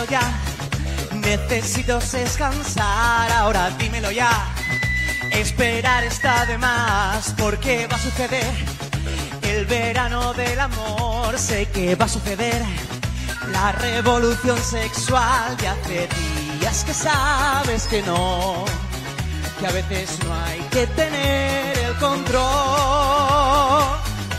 ya. Necesito descansar, ahora dímelo ya. Esperar está de más, porque va a suceder el verano del amor. Sé que va a suceder la revolución sexual de hace días que sabes que no, que a veces no hay que tener el control.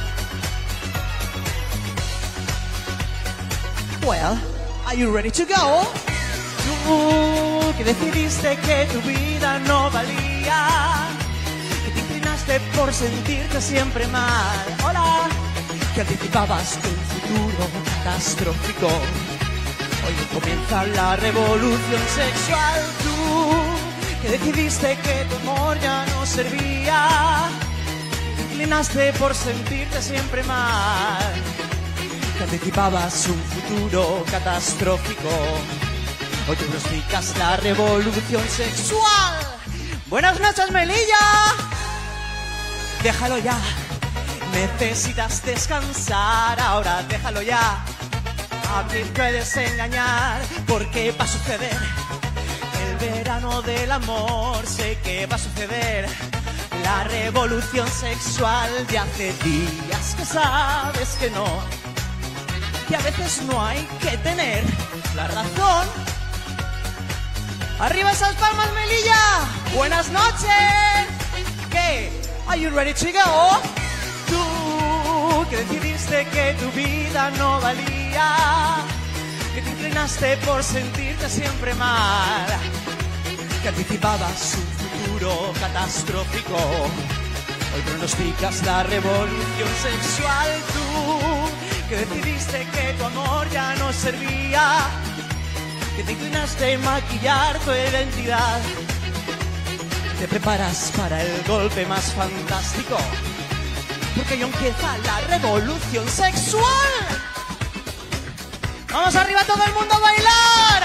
Well, are you ready to go? Tú que decidiste que tu vida no valía, que te inclinaste por sentirte siempre mal. Hola, que anticipabas un futuro catastrófico. Hoy comienza la revolución sexual. Tú que decidiste que tu amor ya no servía, te inclinaste por sentirte siempre mal, que anticipabas un futuro catastrófico. Hoy te pronosticas la revolución sexual. Buenas noches, Melilla. Déjalo ya. Necesitas descansar, ahora déjalo ya. A quien puedes engañar, porque va a suceder el verano del amor. Sé que va a suceder la revolución sexual de hace días que sabes que no, que a veces no hay que tener la razón. ¡Arriba esas palmas, Melilla! ¡Buenas noches! ¿Qué? ¿Are you ready to go? Tú que decidiste que tu vida no valía, que te inclinaste por sentirte siempre mal, que anticipabas un futuro catastrófico. Hoy pronosticas la revolución sexual. Tú que decidiste que tu amor ya no servía, que te inclinaste en maquillar tu identidad. Te preparas para el golpe más fantástico, porque hoy empieza la revolución sexual. ¡Vamos arriba todo el mundo a bailar!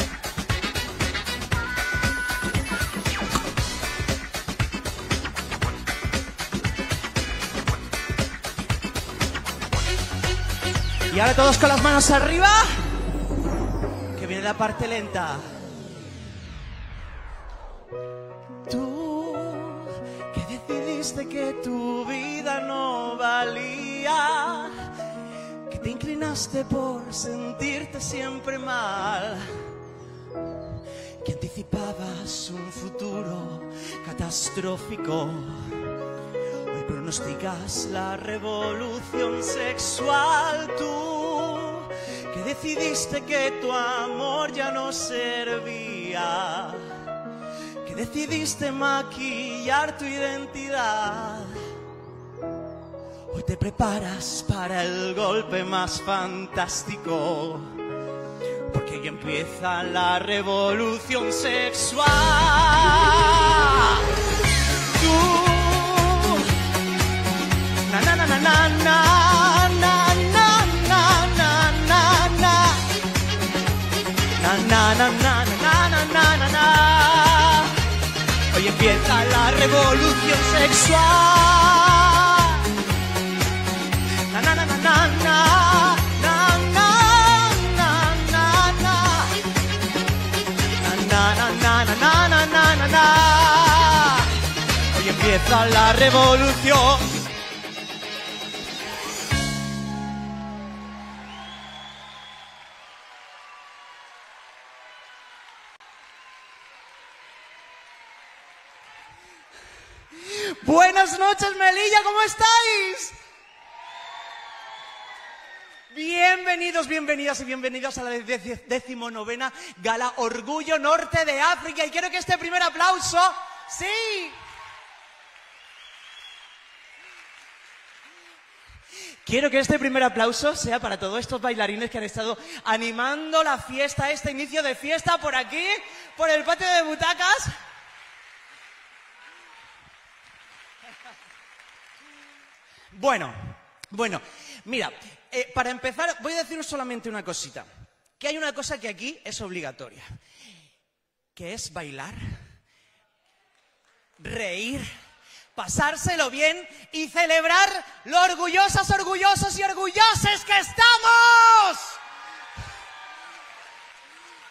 Y ahora todos con las manos arriba, que viene la parte lenta. Tú que decidiste que tu vida no valía, que te inclinaste por sentirte siempre mal, que anticipabas un futuro catastrófico. Hoy pronosticas la revolución sexual. Tú que decidiste que tu amor ya no servía, que decidiste maquillar tu identidad. Hoy te preparas para el golpe más fantástico, porque hoy empieza la revolución sexual. Tú na na na na na na na na na na na na na na na na. Hoy empieza la revolución sexual. Na na na na na na na na na na na na. Hoy empieza la revolución. Buenas noches, Melilla, ¿cómo estáis? Bienvenidos, bienvenidas y bienvenidos a la 19ª Gala Orgullo Norte de África. Y quiero que este primer aplauso, ¡sí! Quiero que este primer aplauso sea para todos estos bailarines que han estado animando la fiesta, este inicio de fiesta por aquí, por el patio de butacas. Bueno, mira, para empezar voy a deciros solamente una cosita, que hay una cosa que aquí es obligatoria, que es bailar, reír, pasárselo bien y celebrar lo orgullosas, orgullosos y orgulloses que estamos.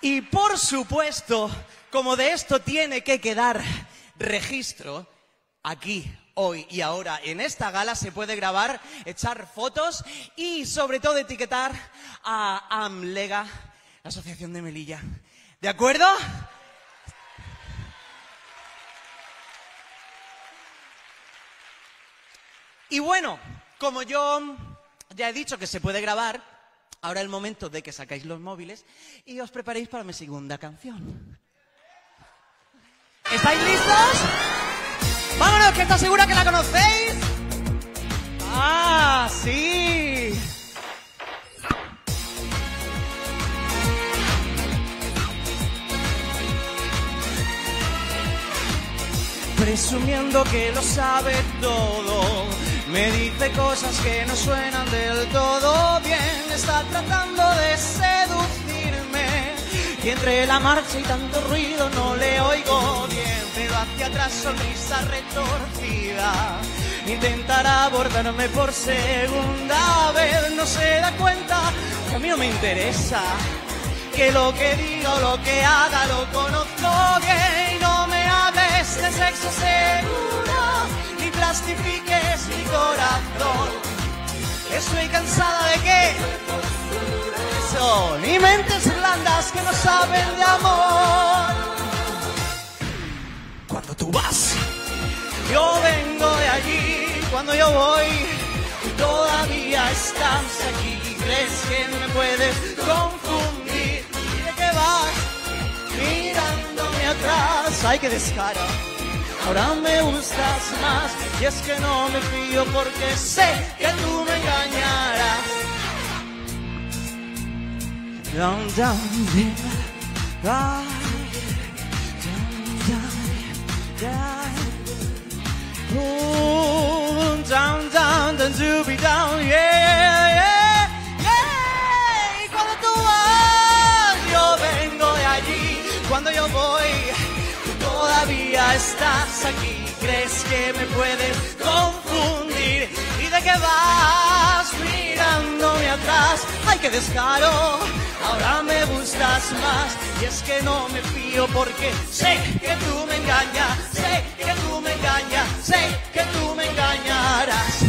Y por supuesto, como de esto tiene que quedar registro, aquí, hoy y ahora, en esta gala se puede grabar, echar fotos y sobre todo etiquetar a AMLEGA, la Asociación de Melilla. ¿De acuerdo? Y bueno, como yo ya he dicho que se puede grabar, ahora es el momento de que sacáis los móviles y os preparéis para mi segunda canción. ¿Estáis listos? ¡Vámonos, que estoy segura que la conocéis! ¡Ah, sí! Presumiendo que lo sabe todo, me dice cosas que no suenan del todo bien. Está tratando de seducirme y entre la marcha y tanto ruido no le oigo bien. Pero hacia atrás sonrisa retorcida, intentará abordarme por segunda vez. No se da cuenta que a mí no me interesa, que lo que diga o lo que haga lo conozco bien. Y no me hables de sexo seguro, ni plastifiques mi corazón. Estoy cansada de que son y mentes blandas que no saben de amor. Cuando tú vas, yo vengo de allí. Cuando yo voy, todavía estás aquí. ¿Crees que me puedes confundir? ¿Y de qué vas mirándome atrás? ¡Ay, qué descaro! Ahora me gustas más y es que no me fío porque sé que tú me engañarás. Down, down, down, down, down, down, to be down, yeah, yeah, yeah. Y cuando tú vas, yo vengo de allí. Cuando yo voy, todavía estás aquí. ¿Crees que me puedes confundir? ¿Y de qué vas mirándome atrás? ¡Ay, qué descaro! Ahora me gustas más y es que no me fío porque sé que tú me engañas, sé que tú me engañas, sé que tú me engañarás.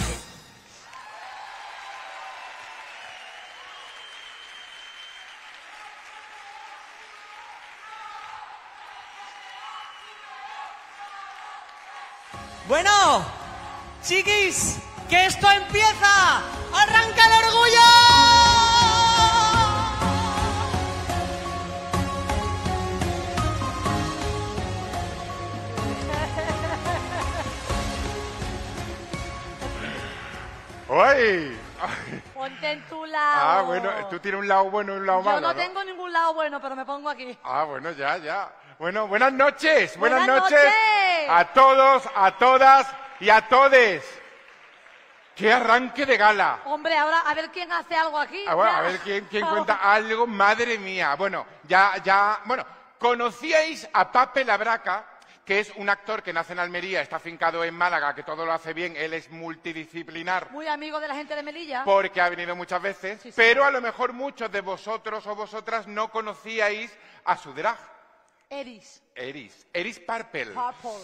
Bueno, chiquis, que esto empieza. ¡Arranca el orgullo! ¡Uy! Ponte en tu lado. Ah, bueno, tú tienes un lado bueno y un lado malo, Yo no tengo ningún lado bueno, pero me pongo aquí. Ah, bueno, ya, ya. Bueno, buenas noches. Buenas noches noches. a todos, a todas y a todes. ¡Qué arranque de gala! Hombre, ahora a ver quién hace algo aquí. Ah, bueno, Ya. a ver quién cuenta algo. Madre mía. Bueno, ya... Bueno, ¿conocíais a Pape Labraca? Que es un actor que nace en Almería, está afincado en Málaga, que todo lo hace bien, él es multidisciplinar. Muy amigo de la gente de Melilla. Porque ha venido muchas veces, Sí, sí. pero a lo mejor muchos de vosotros o vosotras no conocíais a su drag. Eris. Eris Purple.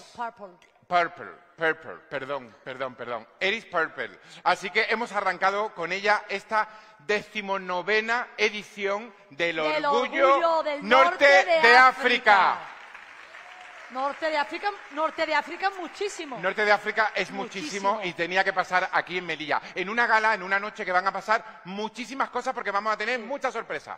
Perdón. Eris Purple. Así que hemos arrancado con ella esta 19ª edición del Orgullo del Norte de África. Norte de África muchísimo. Norte de África es muchísimo y tenía que pasar aquí en Melilla. En una gala, en una noche que van a pasar muchísimas cosas porque vamos a tener muchas sorpresas.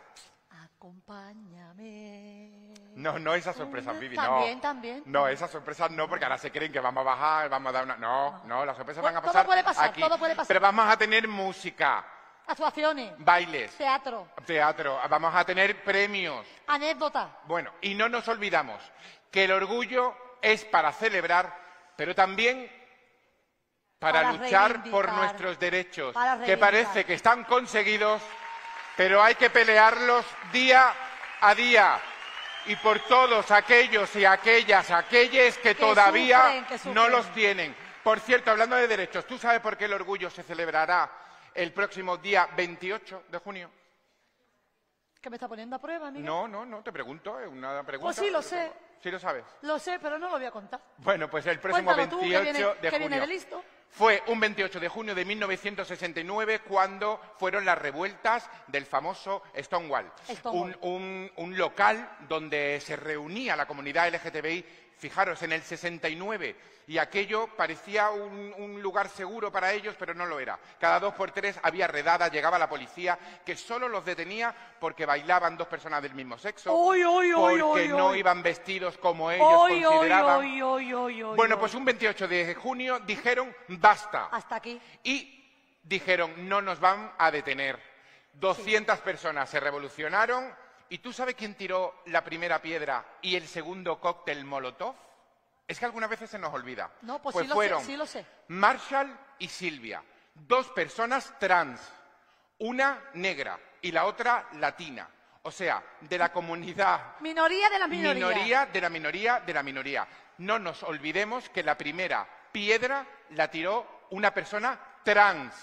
Acompáñame. No esas sorpresas, Vivi, no. También. No, esas sorpresas no, porque ahora se creen que vamos a bajar, vamos a dar una... No, las sorpresas van a Todo pasar puede pasar, aquí. todo puede pasar. Pero vamos a tener música, Actuaciones. bailes, Teatro. vamos a tener premios. Anécdota. Bueno, y no nos olvidamos que el orgullo es para celebrar, pero también para luchar por reivindicar, nuestros derechos, para que reivindicar. parece que están conseguidos, pero hay que pelearlos día a día. Y por todos aquellos y aquellas que todavía sufren. no los tienen. Por cierto, hablando de derechos, ¿tú sabes por qué el orgullo se celebrará el próximo día 28 de junio? Que me está poniendo a prueba, Miguel. No, te pregunto, es una pregunta. Pues sí, lo sé. ¿Sí lo sabes? Lo sé, pero no lo voy a contar. Bueno, pues el próximo Cuéntalo tú, 28 de que viene junio. de listo. Fue un 28 de junio de 1969 cuando fueron las revueltas del famoso Stonewall. Un local donde se reunía la comunidad LGTBI, fijaros, en el 69, y aquello parecía un lugar seguro para ellos, pero no lo era. Cada 2 por 3 había redadas, llegaba la policía, que solo los detenía porque bailaban 2 personas del mismo sexo, porque no iban vestidos como ellos consideraban. Bueno, pues un 28 de junio dijeron basta. Hasta aquí. Y dijeron no nos van a detener. 200 personas se revolucionaron. ¿Y tú sabes quién tiró la primera piedra y el segundo cóctel Molotov? Es que algunas veces se nos olvida. No, pues fueron sí lo sé. Marshall y Silvia, 2 personas trans, una negra y la otra latina. O sea, de la comunidad... Minoría de la minoría. Minoría de la minoría de la minoría. No nos olvidemos que la primera piedra la tiró una persona trans.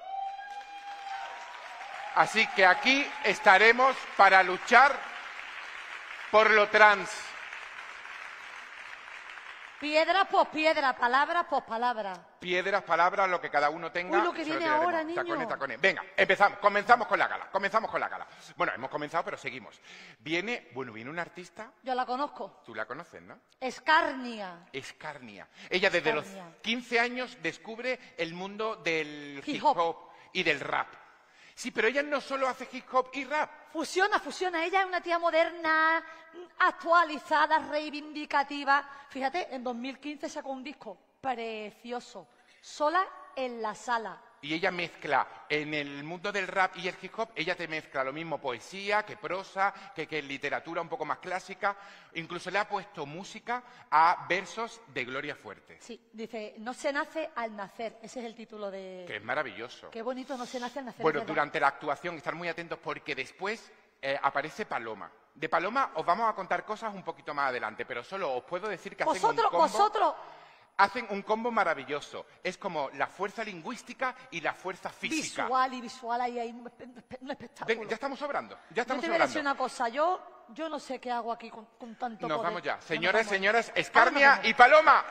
Así que aquí estaremos para luchar por lo trans. Piedra por piedra, palabra por palabra. Piedras, palabras, lo que cada uno tenga. Uy, lo que viene ahora, niño. Tacones, tacones. Venga, comenzamos con la gala. Bueno, hemos comenzado, pero seguimos. Viene un artista. Yo la conozco. Tú la conoces, ¿no? Escarnia. Ella desde los 15 años descubre el mundo del hip hop y del rap. Sí, pero ella no solo hace hip hop y rap. Fusiona. Ella es una tía moderna, actualizada, reivindicativa. Fíjate, en 2015 sacó un disco precioso, Sola en la Sala. Y ella mezcla, en el mundo del rap y el hip hop, ella te mezcla lo mismo poesía, que prosa, que literatura un poco más clásica. Incluso le ha puesto música a versos de Gloria Fuerte. Sí, dice, no se nace al nacer. Ese es el título de... Que es maravilloso. Qué bonito, no se nace al nacer. Bueno, durante la actuación, estar muy atentos porque después aparece Paloma. De Paloma os vamos a contar cosas un poquito más adelante, pero solo os puedo decir que hacen un combo maravilloso. Es como la fuerza lingüística y la fuerza física. Visual, ahí hay un espectáculo. Ven, ya estamos sobrando. Yo te voy a decir una cosa, yo no sé qué hago aquí con tanto Nos poder. vamos ya. Señoras, Escarnia y Paloma.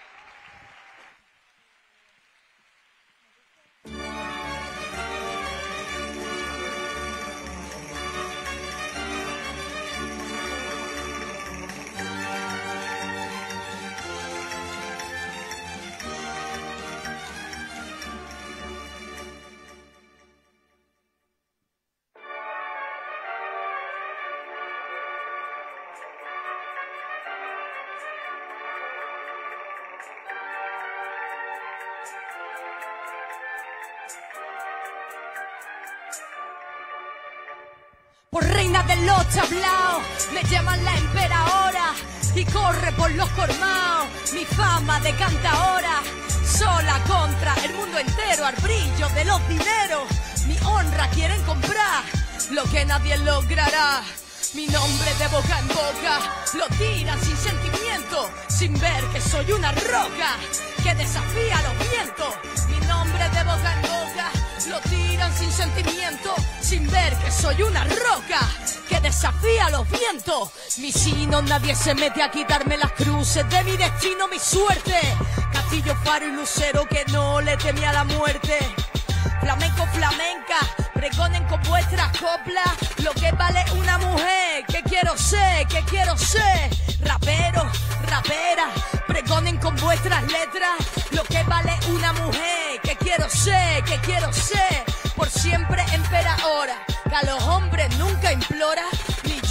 Por reina de los chablaos, me llaman la emperadora y corre por los colmaos mi fama de cantaora. Sola contra el mundo entero, al brillo de los dineros, mi honra quieren comprar, lo que nadie logrará. Mi nombre de boca en boca lo tiran sin sentimiento, sin ver que soy una roca que desafía a los vientos. Mi nombre de boca en boca lo tiran sin sentimiento, sin ver que soy una roca que desafía a los vientos. Mi sino, nadie se mete a quitarme las cruces de mi destino, mi suerte. Castillo, faro y lucero que no le temía la muerte. Flamenco, flamenca, pregonen con vuestras coplas lo que vale una mujer. Que quiero ser, rapero, rapera, pregonen con vuestras letras lo que vale una mujer. Que quiero ser, por siempre emperadora, que a los hombres nunca implora, ni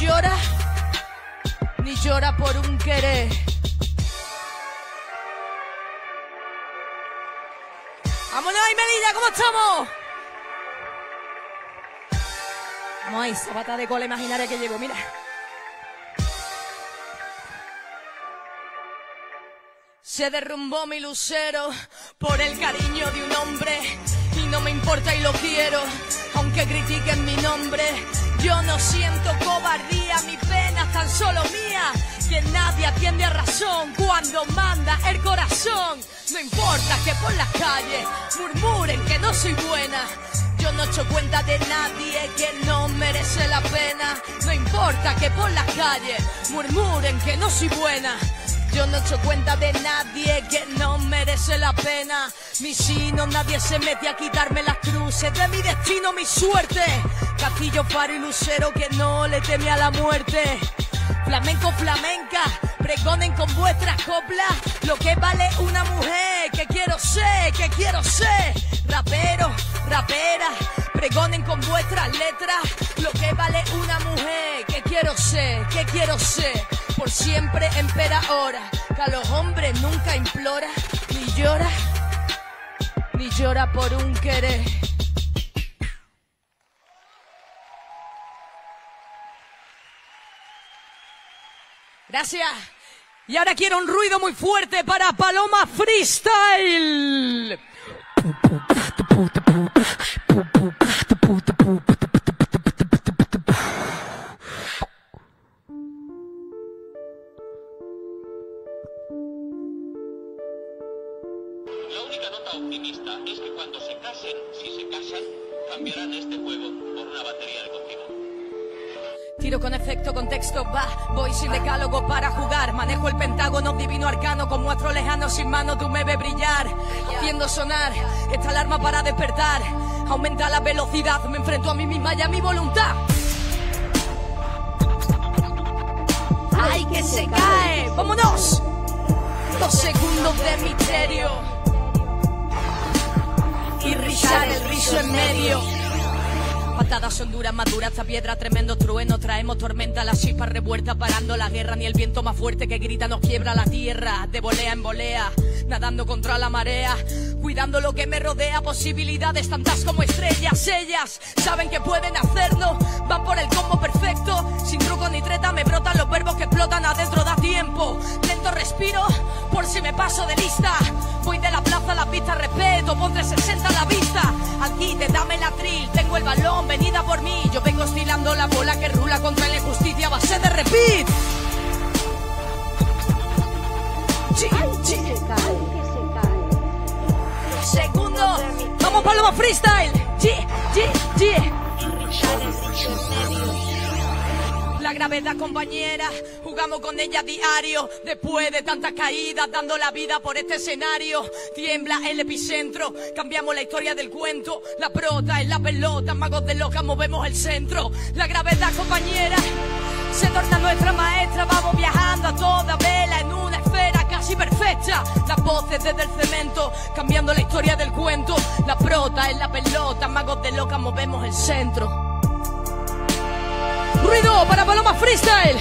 llora por un querer. ¡Vámonos ahí, Melilla! ¿Cómo estamos? Vamos ahí, zapata de cola imaginaria que llevo, mira. Se derrumbó mi lucero por el cariño de un hombre y no me importa y lo quiero, aunque critiquen mi nombre. Yo no siento cobardía, mi pena es tan solo mía, que nadie atiende a razón cuando manda el corazón. No importa que por las calles murmuren que no soy buena, Yo no echo cuenta de nadie que no merece la pena. No importa que por las calles murmuren que no soy buena. Yo no echo cuenta de nadie que no merece la pena. Mi sino, nadie se mete a quitarme las cruces de mi destino, mi suerte. Castillo, faro y lucero que no le teme a la muerte. Flamenco, flamenca, pregonen con vuestras coplas lo que vale una mujer. Que quiero ser, que quiero ser. Rapero, rapera, pregonen con vuestras letras lo que vale una mujer. Que quiero ser, que quiero ser. Por siempre empera ahora, que a los hombres nunca implora, ni llora por un querer. Gracias. Y ahora quiero un ruido muy fuerte para Paloma Freestyle. La única nota optimista es que cuando se casen, si se casan, cambiarán este juego por una batería de contigo. Tiro con efecto, contexto, va. Voy sin decálogo para jugar. Manejo el pentágono, divino arcano. Con muestro lejano, sin mano, tú me ves brillar. Haciendo sonar esta alarma para despertar. Aumenta la velocidad, me enfrento a mí misma y a mi voluntad. ¡Ay, que se cae! ¡Vámonos! 2 segundos de misterio. Y rizar el rizo en medio. Patadas son duras, maduras, esta piedra, tremendo trueno. Traemos tormenta, la chispa revuelta, parando la guerra. Ni el viento más fuerte que grita nos quiebra la tierra. De volea en volea, nadando contra la marea. Cuidando lo que me rodea, posibilidades tantas como estrellas. Ellas saben que pueden hacerlo, van por el combo perfecto. Sin truco ni treta me brotan los verbos que explotan adentro, da tiempo. Lento respiro, por si me paso de lista. Voy de la plaza a la pista, respeto, pon 360 a la vista. Al quite, dame la tril, tengo el balón, venida por mí. Yo vengo oscilando la bola que rula contra la injusticia a base de repeat. Segundo, vamos Paloma Freestyle. La gravedad, compañera, jugamos con ella diario. Después de tantas caídas, dando la vida por este escenario. Tiembla el epicentro, cambiamos la historia del cuento. La prota es la pelota, magos de loca, movemos el centro. La gravedad, compañera, se torna nuestra maestra. Vamos viajando a toda vela en una esfera casi perfecta. Las voces desde el cemento, cambiando la historia del cuento. La prota es la pelota, magos de loca, movemos el centro. Ruido para Paloma Freestyle.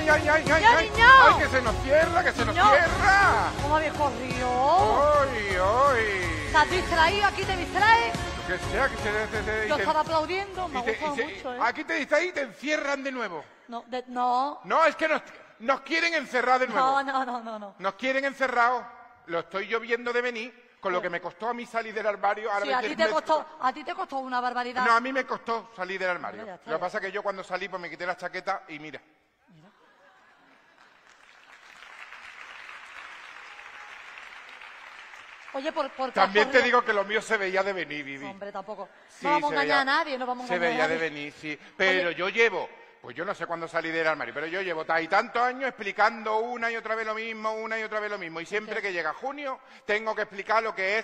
¡Ya, ay! niño! ¡Ay, que se nos cierra, que se nos Niño. cierra! ¿Cómo habéis corrido? ¡Ay, ay! ¿Estás distraído? ¿Aquí te distraes? Lo que sea, que Yo estaba aplaudiendo, me ha gustado mucho, ¿eh? Aquí te distraes y te encierran de nuevo. No, no. No, es que nos quieren encerrar de nuevo. No. Nos quieren encerrados. Lo estoy yo viendo de venir, con lo que me costó a mí salir del armario. Ahora Sí, me a ti te costó una barbaridad. No, a mí me costó salir del armario. Bueno, ya está, Lo que ya. pasa es que yo cuando salí pues me quité la chaqueta y mira. Oye, por También caso te digo que lo mío se veía de venir, Vivi. Hombre, tampoco. Sí, No vamos a se engañar veía- a nadie, no vamos a Se engañar a veía de nadie. venir, sí. Pero yo llevo, pues yo no sé cuándo salí del armario, pero yo llevo tantos años explicando una y otra vez lo mismo, una y otra vez lo mismo. Y siempre que llega junio tengo que explicar lo que es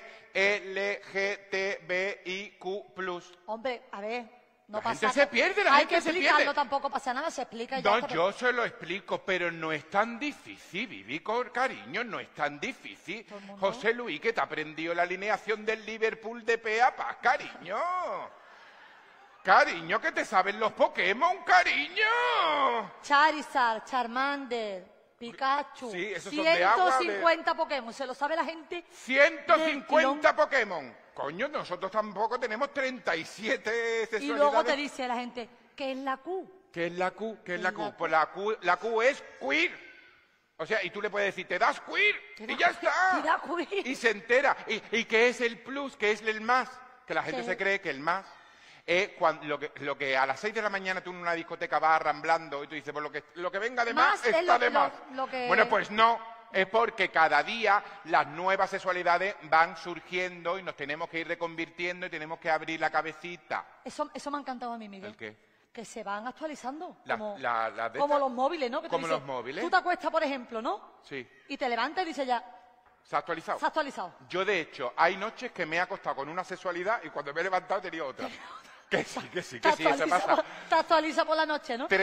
LGTBIQ+. Hombre, a ver, no La pasa gente se pierde, la Hay gente que se explicarlo, pierde. tampoco pasa nada, se explica y ya No, está. yo se lo explico, pero no es tan difícil, Vivi, con cariño, no es tan difícil. Todo el mundo. José Luis, que te aprendió la alineación del Liverpool de pe a pa, cariño. Cariño, que te saben los Pokémon, cariño. Charizard, Charmander, Pikachu. Sí, esos son de agua, 150 Pokémon, se lo sabe la gente. 150 Pokémon. Coño, nosotros tampoco tenemos 37 Y sexualidades. luego te dice la gente, ¿qué es la Q? ¿Qué es la Q? ¿Qué es la la Q? Q. Pues la Q es queer. O sea, y tú le puedes decir, te das queer, y ya está. Te da queer. Y se entera. ¿Y qué es el plus? ¿Qué es el más? Que la gente Sí. se cree que el más es lo que a las 6 de la mañana tú en una discoteca vas arramblando y tú dices, pues lo que venga de más, Más es está lo- de lo- más. lo que- Bueno, pues no. Es porque cada día las nuevas sexualidades van surgiendo y nos tenemos que ir reconvirtiendo y tenemos que abrir la cabecita. Eso me ha encantado a mí, Miguel. ¿El qué? Que se van actualizando. La- como la de como esta- los móviles, ¿no? Que tú como dices, los móviles. Tú te acuestas, por ejemplo, ¿no? Sí. Y te levantas y dices ya, ¿Se ha actualizado? se ha actualizado. Yo, de hecho, hay noches que me he acostado con una sexualidad y cuando me he levantado tenía otra. Que sí, eso pasa. Te actualiza por la noche, ¿no?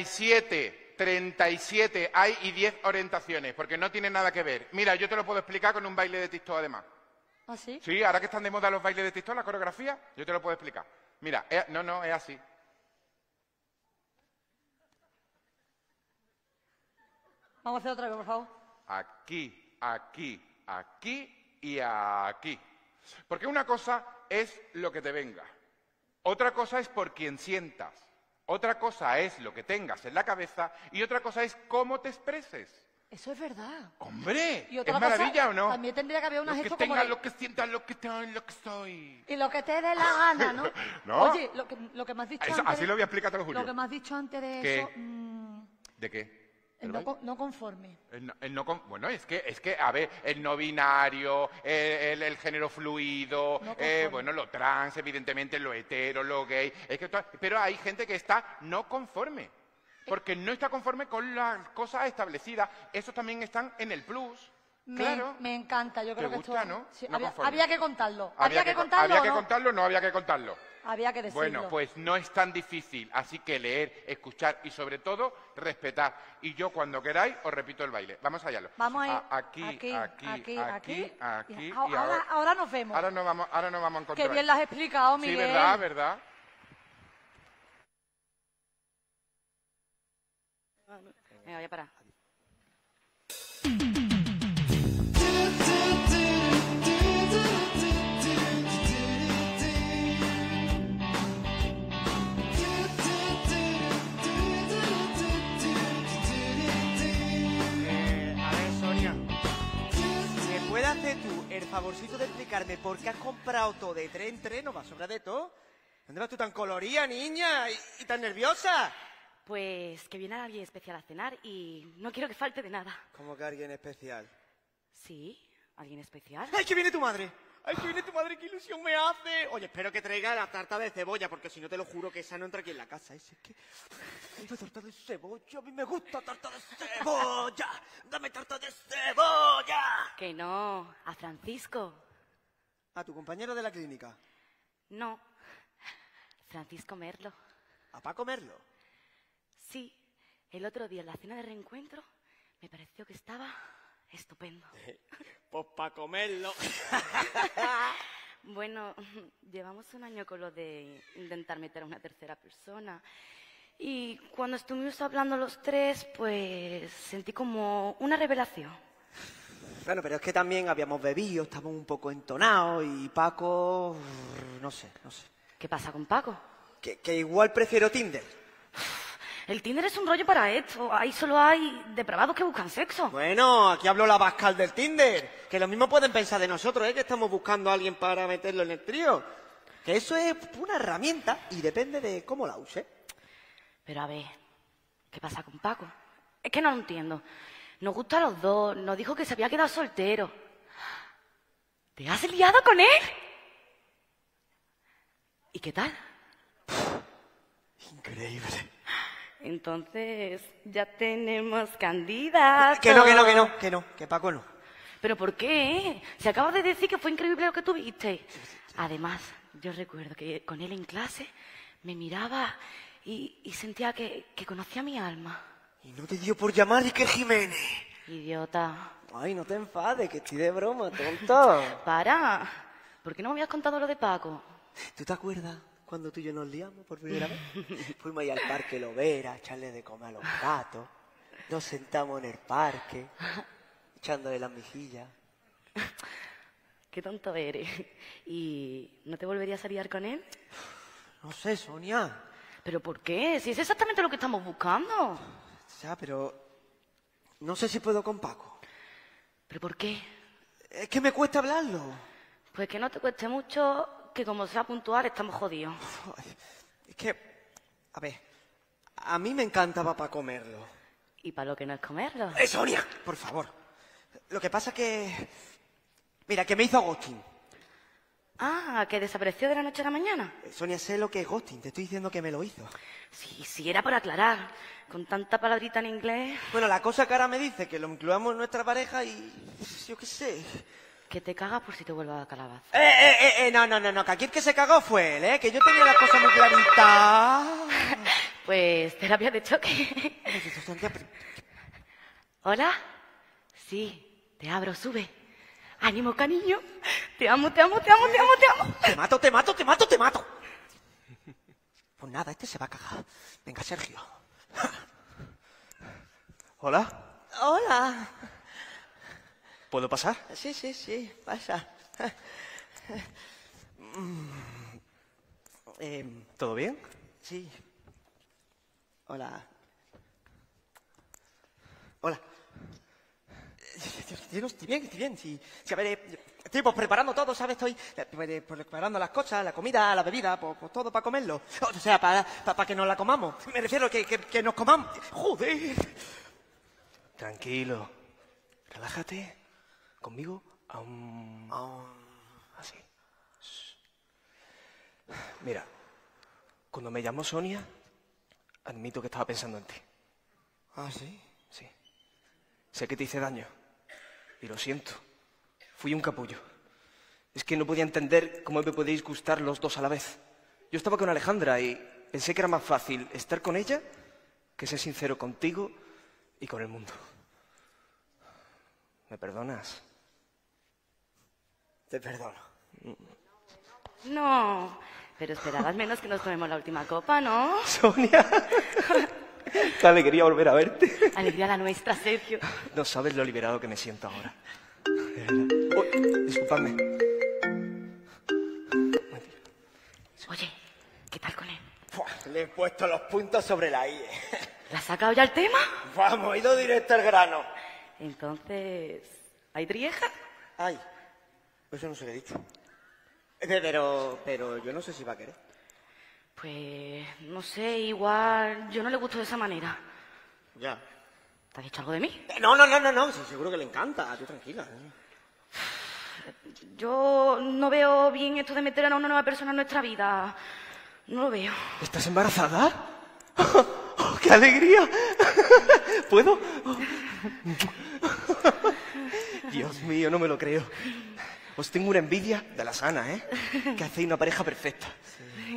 37 hay y 10 orientaciones, porque no tiene nada que ver. Mira, yo te lo puedo explicar con un baile de TikTok además. ¿Ah, sí? Sí, ahora que están de moda los bailes de TikTok, la coreografía, yo te lo puedo explicar. Mira, es así. Vamos a hacer otra vez, por favor. Aquí, aquí, aquí y aquí. Porque una cosa es lo que te venga. Otra cosa es por quien sientas. Otra cosa es lo que tengas en la cabeza y otra cosa es cómo te expreses. Eso es verdad. ¡Hombre! Y ¿Es otra cosa, maravilla o no? también tendría que haber una Lo que gesto como tenga, de- lo que sientas, lo que estoy, lo que soy. Y lo que te dé la gana, ¿no? ¿No? Oye, lo que me has dicho Eso, antes... así lo voy a explicar todo, Julio. Lo que me has dicho antes de ¿Qué? eso... ¿De qué? el ¿Del baile? no conforme. Bueno, es que, a ver, el no binario, el género fluido, No conforme. bueno, lo trans, evidentemente, lo hetero, lo gay, pero hay gente que está no conforme, porque no está conforme con las cosas establecidas. Esos también están en el plus, claro. Me encanta, yo creo ¿Te que gusta, esto... no? Sí, No había, conforme. había que contarlo. ¿Había que ¿no? contarlo o no había que contarlo? Había que decirlo. Bueno, pues no es tan difícil, así que leer, escuchar y sobre todo respetar. Y yo cuando queráis os repito el baile. Vamos allá. Vamos a ir Aquí. Y Y ahora nos vemos. Ahora nos vamos a encontrar. Qué bien lo has explicado, Sí, Miguel. ¿verdad? Venga, voy a parar. A ver, Sonia. ¿Me puedes hacer tú el favorcito de explicarme por qué has comprado todo de 3 en 3? ¿No va a sobrar de todo? ¿Dónde vas tú tan colorida, niña? ¿Y tan nerviosa? Pues que viene alguien especial a cenar y no quiero que falte de nada. ¿Cómo que alguien especial? ¿Sí? ¿Alguien especial? ¡Ay, que viene tu madre! ¡Ay, que viene tu madre! ¡Qué ilusión me hace! Oye, espero que traiga la tarta de cebolla, porque si no te lo juro que esa no entra aquí en la casa. Es que... ¡Ay, la tarta de cebolla! ¡A mí me gusta tarta de cebolla! ¡Dame tarta de cebolla! Que no, a Francisco. ¿A tu compañero de la clínica? No, Francisco Merlo. ¿A Paco Merlo? Sí, el otro día en la cena de reencuentro me pareció que estaba estupendo. Pues para comerlo. Bueno, llevamos un año con lo de intentar meter a una tercera persona Y cuando estuvimos hablando los tres, pues sentí como una revelación. Bueno, pero es que también habíamos bebido, estábamos un poco entonados y Paco... no sé. ¿Qué pasa con Paco? Que igual prefiero Tinder. El Tinder es un rollo para esto. Ahí solo hay depravados que buscan sexo. Bueno, aquí hablo la Pascal del Tinder. Que lo mismo pueden pensar de nosotros, ¿eh? Que estamos buscando a alguien para meterlo en el trío. Que eso es una herramienta y depende de cómo la use. Pero a ver, ¿qué pasa con Paco? Es que no lo entiendo. Nos gusta a los dos. Nos dijo que se había quedado soltero. ¿Te has liado con él? ¿Y qué tal? Increíble. Entonces, ya tenemos candidato. Que no, que Paco no. ¿Pero por qué? Se acaba de decir que fue increíble lo que tuviste. Además, yo recuerdo que con él en clase me miraba y sentía que conocía mi alma. Y no te dio por llamar Iker Jiménez. Idiota. Ay, no te enfades, que estoy de broma, tonto. Para. ¿Por qué no me habías contado lo de Paco? ¿Tú te acuerdas cuando tú y yo nos liamos por primera vez? Fuimos ahí al parque Lovera a echarle de comer a los gatos. Nos sentamos en el parque, echándole las mejillas. Qué tonto eres. ¿Y no te volverías a liar con él? No sé, Sonia. ¿Pero por qué? Si es exactamente lo que estamos buscando. Ya, pero no sé si puedo con Paco. ¿Pero por qué? Es que me cuesta hablarlo. Pues que no te cueste mucho, que como sea puntual estamos jodidos. Es que, a ver, a mí me encantaba para comerlo. ¿Y para lo que no es comerlo? Sonia, por favor. Lo que pasa que... Mira, que me hizo ghosting. Ah, que desapareció de la noche a la mañana. Sonia, sé lo que es ghosting. Te estoy diciendo que me lo hizo. Sí, era por aclarar. Con tanta palabrita en inglés. Bueno, la cosa que ahora me dice que lo incluamos en nuestra pareja y... yo qué sé. Que te cagas por si te vuelva a calabaza. No, que aquí el que se cagó fue él, ¿eh? Que yo tenía las cosas muy claritas. Pues terapia de choque. ¿Hola? Sí, te abro, sube. Ánimo, cariño. Te amo. Te mato. Pues nada, este se va a cagar. Venga, Sergio. ¿Hola? Hola. ¿Puedo pasar? Sí, pasa. ¿Todo bien? Sí. Hola. Yo estoy bien. Sí, a ver, estoy pues, preparando todo, ¿sabes? Estoy preparando las cosas, la comida, la bebida, pues todo para comerlo. O sea, para que nos la comamos. Me refiero a que nos comamos. ¡Joder! Tranquilo. Relájate. Conmigo, así. Mira, cuando me llamó Sonia, admito que estaba pensando en ti. ¿Ah, sí? Sí. Sé que te hice daño. Y lo siento. Fui un capullo. Es que no podía entender cómo me podéis gustar los dos a la vez. Yo estaba con Alejandra y pensé que era más fácil estar con ella que ser sincero contigo y con el mundo. ¿Me perdonas? Te perdono. No, pero esperabas menos que nos tomemos la última copa, ¿no? Sonia, qué alegría volver a verte. Alegría la nuestra, Sergio. No sabes lo liberado que me siento ahora. Oh, disculpadme. Oye, ¿qué tal con él? Le he puesto los puntos sobre la I. ¿Le has sacado ya el tema? Vamos, he ido directo al grano. Entonces, ¿hay trieja? Ay, eso no se lo he dicho. Pero yo no sé si va a querer. Pues, no sé, igual yo no le gusto de esa manera. Ya. ¿Te has dicho algo de mí? No, sí, seguro que le encanta. Tú tranquila. Yo no veo bien esto de meter a una nueva persona en nuestra vida. No lo veo. ¿Estás embarazada? ¡Oh, qué alegría! ¿Puedo? Dios mío, no me lo creo. Os tengo una envidia de la sana, ¿eh? Que hacéis una pareja perfecta. Sí.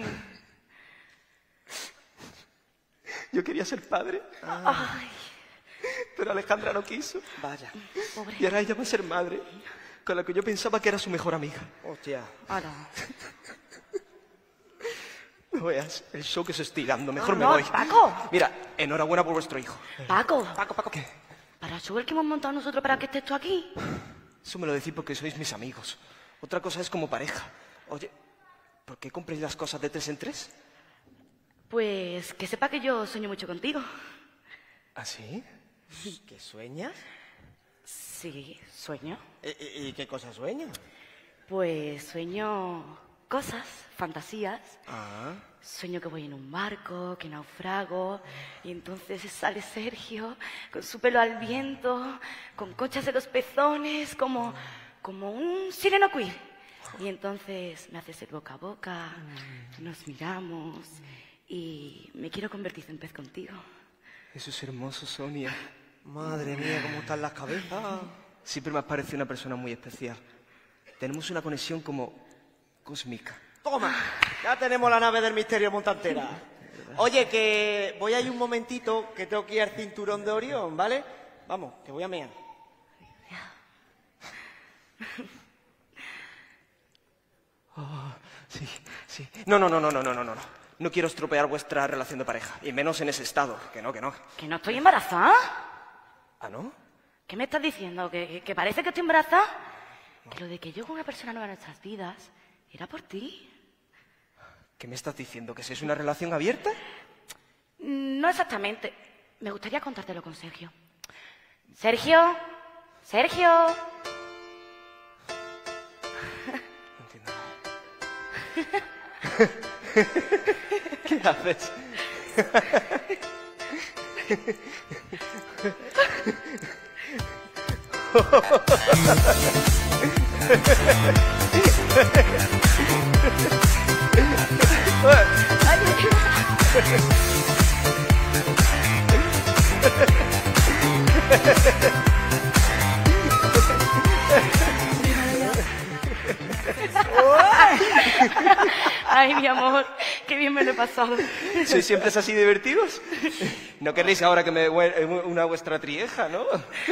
Yo quería ser padre. Ay. Pero Alejandra no quiso. Vaya. Pobre. Y ahora ella va a ser madre, con la que yo pensaba que era su mejor amiga. Hostia. Ahora. No No veas el show que se estoy dando. Mejor me no, voy. Paco. Mira, enhorabuena por vuestro hijo. Paco. ¿Qué? Para el show el que hemos montado nosotros para que estés tú aquí. Eso me lo decís porque sois mis amigos. Otra cosa es como pareja. Oye, ¿por qué compréis las cosas de 3 en 3? Pues que sepa que yo sueño mucho contigo. ¿Ah, sí? ¿Qué sueñas? Sí, sueño. ¿Y qué cosas sueñas? Pues sueño cosas, fantasías. Ah. Sueño que voy en un barco, que naufrago, y entonces sale Sergio con su pelo al viento, con conchas en los pezones, como un sireno queer. Y entonces me haces el boca a boca, nos miramos y me quiero convertir en pez contigo. Eso es hermoso, Sonia. Madre mía, cómo están las cabezas. Siempre me has parecido una persona muy especial. Tenemos una conexión como cósmica. Toma, ya tenemos la nave del misterio montantera. Oye, que voy a ir un momentito, que tengo que ir al cinturón de Orión, ¿vale? Vamos, que voy a mear. Sí, sí. No. No quiero estropear vuestra relación de pareja, y menos en ese estado. Que no. ¿Que no estoy embarazada? ¿Ah, no? ¿Qué me estás diciendo? ¿Que parece que estoy embarazada? Que lo de que yo con una persona nueva en nuestras vidas era por ti. ¿Qué me estás diciendo? ¿Que si es una relación abierta? No exactamente. Me gustaría contártelo con Sergio. Sergio. No entiendo nada. ¿Qué haces? Ay, mi amor, qué bien me lo he pasado. ¿Sois siempre así divertidos? No queréis ahora que me una vuestra trieja, ¿no?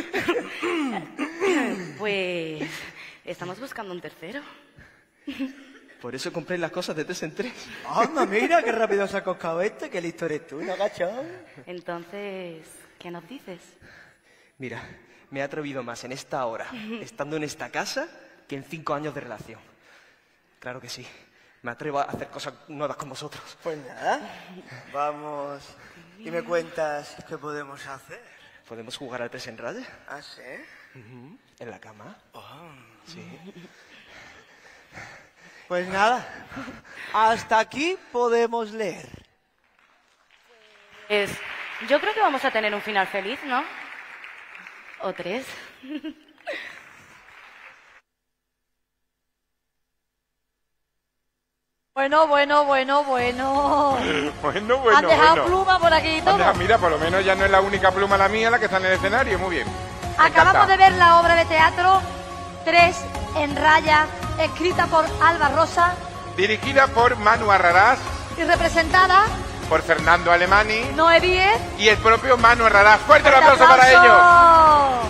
Pues estamos buscando un tercero. Por eso compré las cosas de 3 en 3. Anda, mira, qué rápido se ha coscado este, qué listo eres tú, ¿no, gacho? Entonces, ¿qué nos dices? Mira, me he atrevido más en esta hora, estando en esta casa, que en 5 años de relación. Claro que sí. Me atrevo a hacer cosas nuevas con vosotros. Pues nada, vamos y me cuentas qué podemos hacer. ¿Podemos jugar al 3 en raya? ¿Ah, sí? ¿En la cama? Sí. Pues nada, hasta aquí podemos leer. Pues yo creo que vamos a tener un final feliz, ¿no? ¿O 3? Bueno. Bueno. Han dejado pluma por aquí y todo. Anda, mira, por lo menos ya no es la única pluma la mía la que está en el escenario. Muy bien. Me Acabamos encanta. de ver la obra de teatro 3 en raya, escrita por Alba Rosa Dirigida por Manu Arrarás, y representada por Fernando Alemani Noé Díez. y el propio Manu Arrarás. ¡Fuerte el ¡Fuerte aplauso para ellos! aplauso!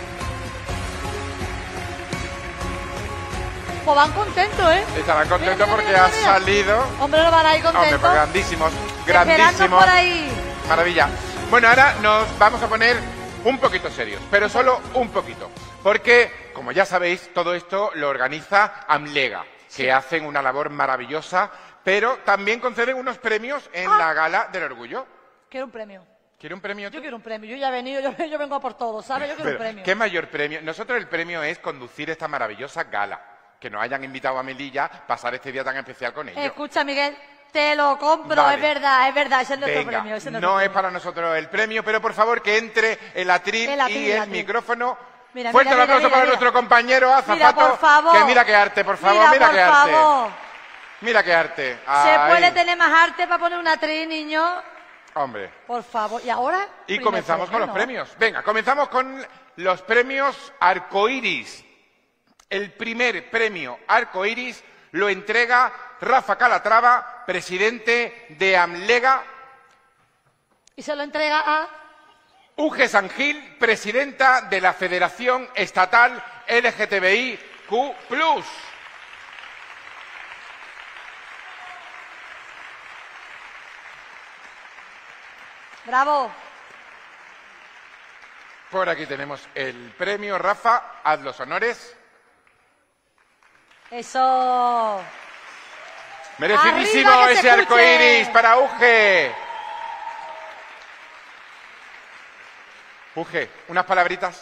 Pues van contentos, ¿eh? Estarán contentos Mira, porque mira, ha mira. salido. Hombre, no van a ir Hombre, contentos. pues grandísimos, Esperando grandísimos. por ahí. Maravilla. Bueno, ahora nos vamos a poner un poquito serios, pero solo un poquito. Porque, como ya sabéis, todo esto lo organiza Amlega, que hacen una labor maravillosa, pero también conceden unos premios en la Gala del Orgullo. Quiero un premio. ¿Quiere un premio? Yo quiero un premio. Yo ya he venido, yo vengo a por todo, ¿sabes? Yo quiero un Pero, premio. ¿qué mayor premio? Nosotros el premio es conducir esta maravillosa gala. Que nos hayan invitado a Melilla, pasar este día tan especial con ellos. Escucha, Miguel, te lo compro, Vale. es verdad, ese es nuestro Venga, premio. Ese es no nuestro es premio. para nosotros el premio, pero por favor que entre el atril El atril, y el el atril. micrófono. Mira, Fuerte mira, el aplauso mira, para mira. nuestro compañero azafato. Mira, por favor. Que mira qué arte, por favor, mira por qué arte. favor. Mira qué arte. ¿Se Ahí. puede tener más arte para poner una atril, niño? Hombre. Por favor. ¿Y ahora? Y Primer comenzamos con premio, los ¿no? premios. Venga, comenzamos con los premios Arcoiris. El primer premio Arcoiris lo entrega Rafa Calatrava, presidente de Amlega. Y se lo entrega a... Uge Sangil, presidenta de la Federación Estatal LGTBIQ+. Bravo. Por aquí tenemos el premio. Rafa, haz los honores. Eso. Merecidísimo Arriba, que se ese arco escuche. iris para Uge. Uge, unas palabritas.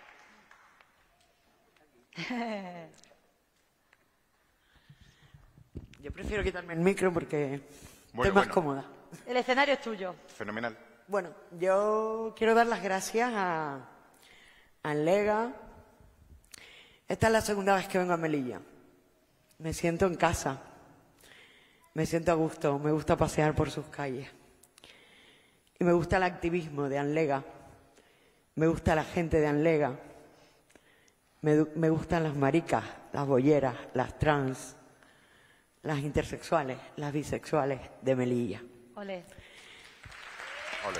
Yo prefiero quitarme el micro porque Bueno, estoy más bueno. cómoda. El escenario es tuyo. Fenomenal. Bueno, yo quiero dar las gracias a Anlega. Esta es la segunda vez que vengo a Melilla. Me siento en casa. Me siento a gusto. Me gusta pasear por sus calles. Y me gusta el activismo de Anlega. Me gusta la gente de Anlega. Me gustan las maricas, las bolleras, las trans, las intersexuales, las bisexuales de Melilla. Ole. Ole.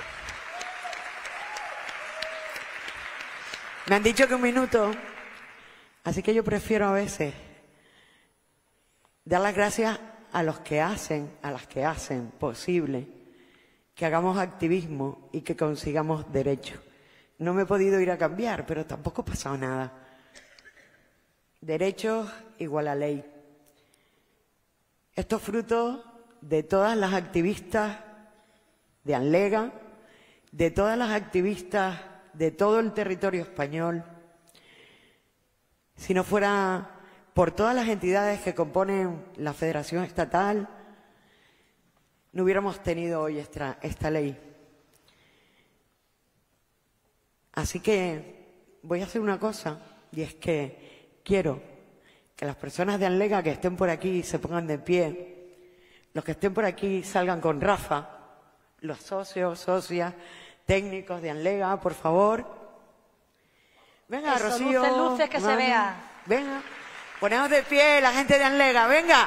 Me han dicho que 1 minuto, así que yo prefiero a veces dar las gracias a los que hacen, a las que hacen posible que hagamos activismo y que consigamos derechos. No me he podido ir a cambiar, pero tampoco ha pasado nada. Derechos igual a ley. Esto es fruto de todas las activistas de Anlega, de todas las activistas de todo el territorio español. Si no fuera por todas las entidades que componen la Federación Estatal, no hubiéramos tenido hoy esta ley. Así que voy a hacer una cosa, y es que quiero que las personas de Anlega que estén por aquí se pongan de pie, los que estén por aquí salgan con Rafa, los socios, socias, técnicos de Anlega, por favor. Venga, Eso, Rocío. luces, que se Manu, vea. Venga, ponemos de pie la gente de Anlega, venga.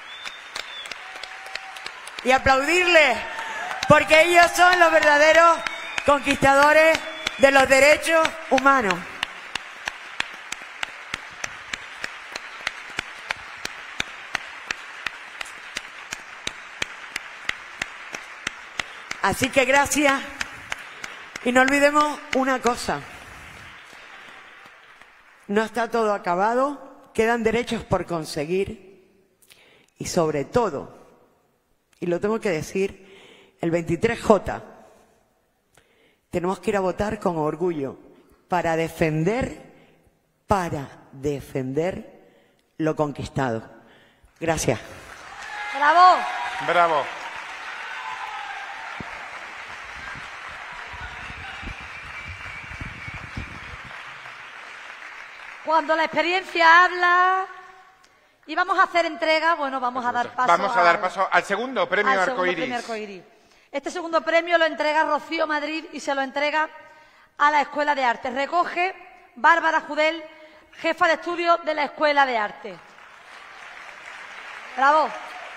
Y aplaudirles, porque ellos son los verdaderos conquistadores de los derechos humanos. Así que gracias. Y no olvidemos una cosa. No está todo acabado, quedan derechos por conseguir y sobre todo, y lo tengo que decir, el 23J, tenemos que ir a votar con orgullo para defender lo conquistado. Gracias. Bravo. Bravo. Cuando la experiencia habla y vamos a hacer entrega, bueno, vamos a dar paso Vamos a dar paso al segundo premio al segundo Arcoiris. premio Arcoiris. Este segundo premio lo entrega Rocío Madrid y se lo entrega a la Escuela de Arte. Recoge Bárbara Judel, jefa de estudio de la Escuela de Arte. Bravo.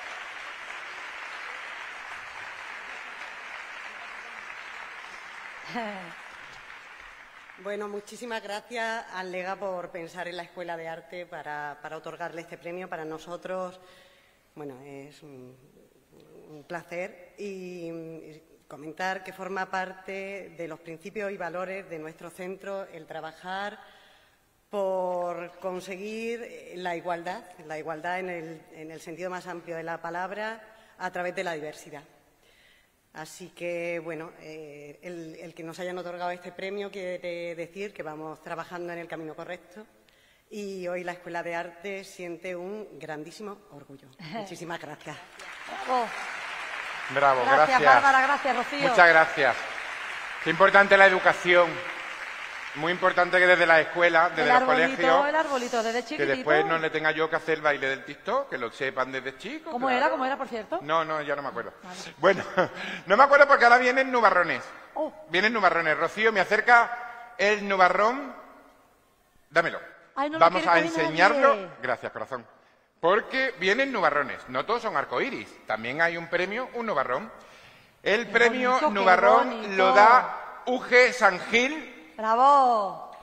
Bueno, muchísimas gracias a Anlega por pensar en la Escuela de Arte para otorgarle este premio. Para nosotros, bueno, es un placer y comentar que forma parte de los principios y valores de nuestro centro el trabajar por conseguir la igualdad en el sentido más amplio de la palabra a través de la diversidad. Así que, bueno, el que nos hayan otorgado este premio quiere decir que vamos trabajando en el camino correcto y hoy la Escuela de Arte siente un grandísimo orgullo. Muchísimas gracias. Bravo. Bravo, Gracias, Bárbara, gracias, Rocío. Muchas gracias. Qué importante la educación. Muy importante que desde la escuela, desde los colegios, El arbolito, desde que chiquitito. después no le tenga yo que hacer el baile del TikTok, que lo sepan desde chicos. ¿Cómo claro. era, por cierto? No, ya no me acuerdo. Bueno, no me acuerdo porque ahora vienen nubarrones. Oh. Vienen nubarrones. Rocío, me acerca el nubarrón. Dámelo. Ay, no lo Vamos quiere a coger enseñarlo. nadie. Gracias, corazón. Porque vienen nubarrones. No todos son arcoíris. También hay un premio, un nubarrón. El premio bonito, qué nubarrón bonito. lo da Uge San Gil. Bravo.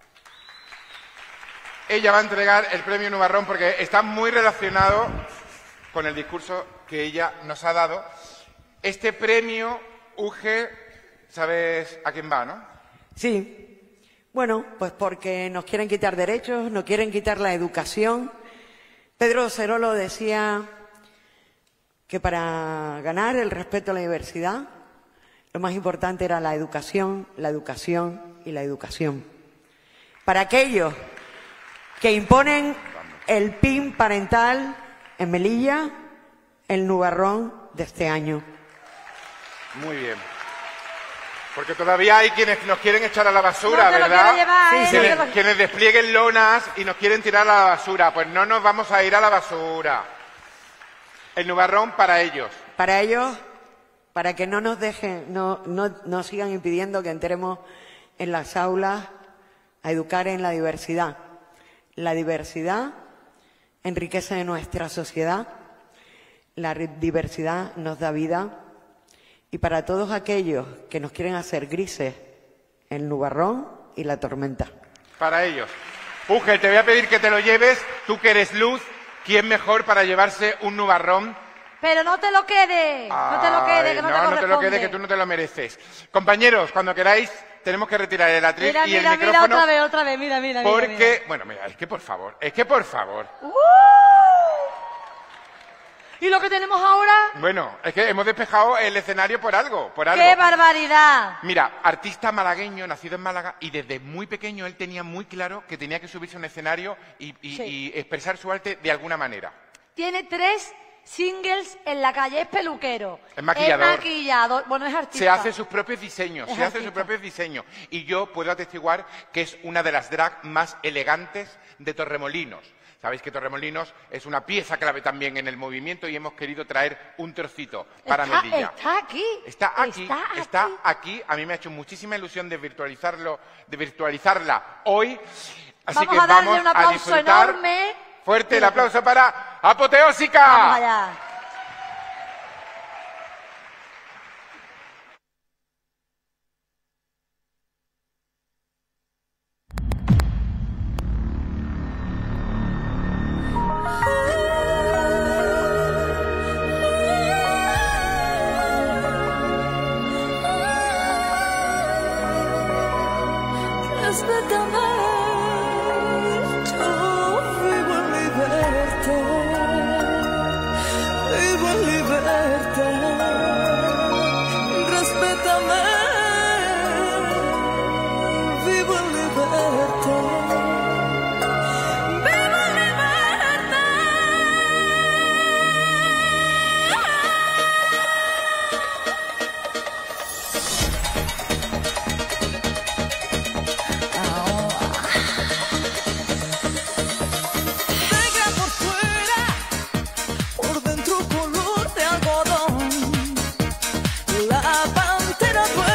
Ella va a entregar el premio nubarrón porque está muy relacionado con el discurso que ella nos ha dado. Este premio, Uge, ¿Sabes a quién va, no? Sí. Bueno, pues porque nos quieren quitar derechos, nos quieren quitar la educación. Pedro Cerolo decía que para ganar el respeto a la diversidad, lo más importante era la educación y la educación. Para aquellos que imponen el PIN parental en Melilla, el nubarrón de este año. Muy bien. Porque todavía hay quienes nos quieren echar a la basura, No te lo ¿verdad? quiero llevar, Sí, no te lo- quienes desplieguen lonas y nos quieren tirar a la basura. Pues no nos vamos a ir a la basura. El nubarrón para ellos. Para ellos, para que no nos dejen, no sigan impidiendo que entremos en las aulas a educar en la diversidad. La diversidad enriquece nuestra sociedad, la diversidad nos da vida, y para todos aquellos que nos quieren hacer grises, el nubarrón y la tormenta. Para ellos. Uge, te voy a pedir que te lo lleves. Tú que eres luz, ¿quién mejor para llevarse un nubarrón? Pero no te lo quede, no te lo quede, que no, te no te lo corresponde. quede, que tú no te lo mereces. Compañeros, cuando queráis, tenemos que retirar el atril Mira, y el mira, micrófono. mira, otra vez, mira. Porque, bueno, mira, es que por favor. ¿Y lo que tenemos ahora? Bueno, es que hemos despejado el escenario por algo. ¡Qué barbaridad! Mira, artista malagueño, nacido en Málaga, y desde muy pequeño él tenía muy claro que tenía que subirse a un escenario y expresar su arte de alguna manera. Tiene 3 singles en la calle, es peluquero. Es maquillador. Es maquillador, bueno, es artista. Se hace sus propios diseños, Es se hace sus artista. propios diseños. Y yo puedo atestiguar que es una de las drag más elegantes de Torremolinos. Sabéis que Torremolinos es una pieza clave también en el movimiento y hemos querido traer un trocito para Melilla. Está aquí. Está aquí. A mí me ha hecho muchísima ilusión de virtualizarla hoy. Así Vamos que a darle vamos un a aplauso disfrutar. enorme. Fuerte el aplauso para Apoteósica. Vamos allá. Respétame, yo vivo en libertad, respétame, vivo en libertad, vivo en negra por fuera, por dentro color de algodón. La pantera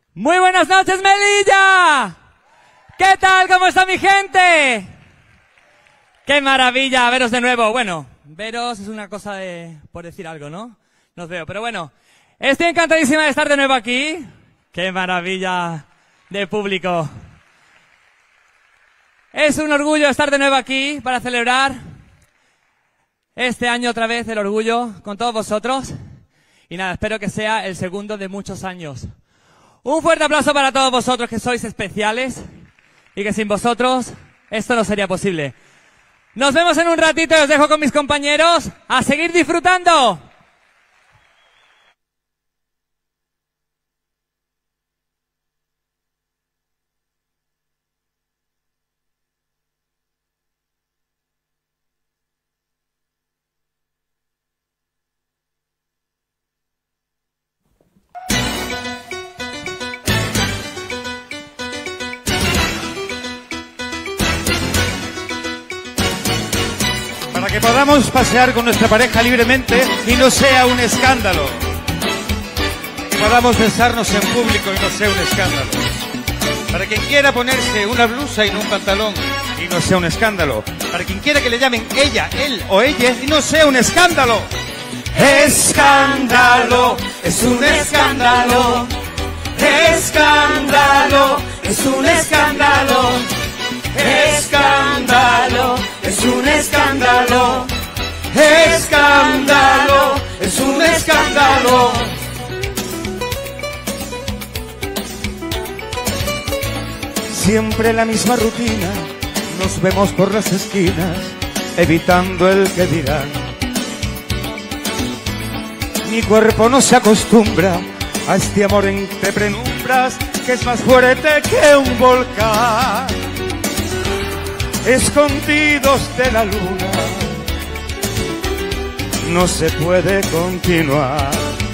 Muy buenas noches, Melilla. ¿Qué tal? ¿Cómo está mi gente? ¡Qué maravilla veros de nuevo! Bueno, veros es una cosa por decir algo, ¿no? No os veo, pero bueno. Estoy encantadísima de estar de nuevo aquí. ¡Qué maravilla de público! Es un orgullo estar de nuevo aquí para celebrar este año otra vez el orgullo con todos vosotros. Y nada, espero que sea el segundo de muchos años. Un fuerte aplauso para todos vosotros que sois especiales y que sin vosotros esto no sería posible. Nos vemos en un ratito y os dejo con mis compañeros a seguir disfrutando. Para que podamos pasear con nuestra pareja libremente y no sea un escándalo. Que podamos besarnos en público y no sea un escándalo. Para quien quiera ponerse una blusa y no un pantalón y no sea un escándalo. Para quien quiera que le llamen ella, él o ella y no sea un escándalo. Escándalo, es un escándalo. Escándalo, es un escándalo. Escándalo, es un escándalo. Escándalo, es un escándalo. Siempre la misma rutina, nos vemos por las esquinas, evitando el que dirán. Mi cuerpo no se acostumbra a este amor entre penumbras, que es más fuerte que un volcán. Escondidos de la luna, no se puede continuar.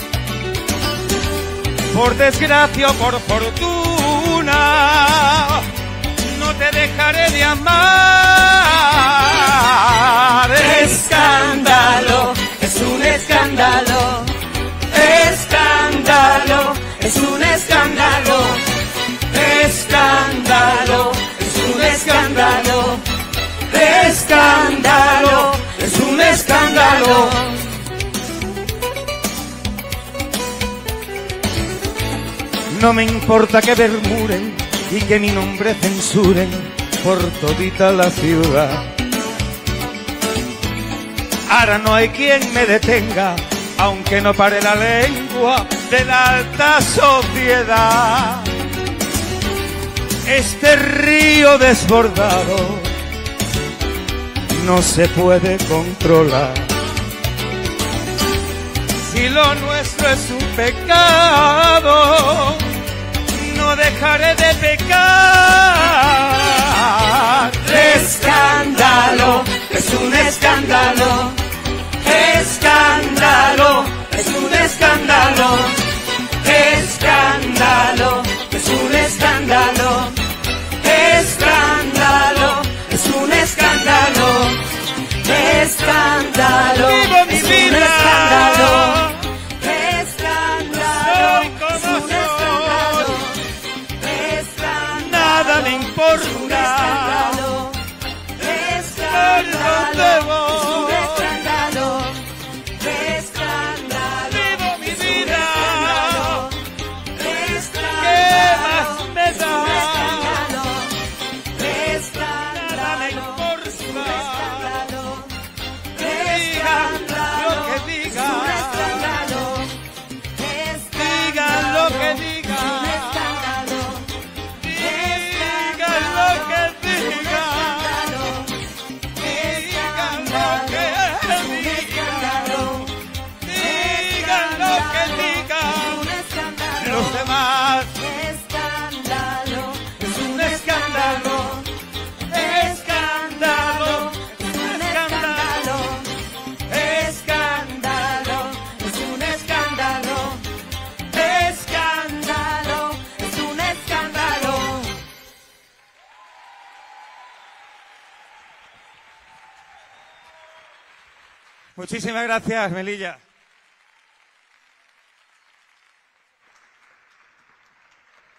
Por desgracia o por fortuna, no te dejaré de amar. Escándalo, es un escándalo. Escándalo, es un escándalo. Escándalo, es un escándalo. Escándalo, es un escándalo. No me importa que murmuren y que mi nombre censuren por todita la ciudad. Ahora no hay quien me detenga, aunque no pare la lengua de la alta sociedad. Este río desbordado no se puede controlar. Si lo nuestro es un pecado, no dejaré de pecar. Escándalo, es un escándalo. Escándalo, es un escándalo. Escándalo, es un escándalo. Escándalo, es un escándalo. Escándalo, ¡vivo mi es un vida! escándalo. Escándalo, es un escándalo. Escándalo, Nada me importa. Escándalo, es un escándalo. Vivo mi vida. Escándalo, ¿Qué más me da? Nada me importa. Escándalo, Digan lo que digan. Digan lo que digan. Digan lo que digan. Digan lo que digan. Digan lo que digan. Los demás. Escándalo, Es un escándalo. Escándalo. es un escándalo. Escándalo, es un escándalo. Escándalo, es un escándalo. Muchísimas gracias, Melilla.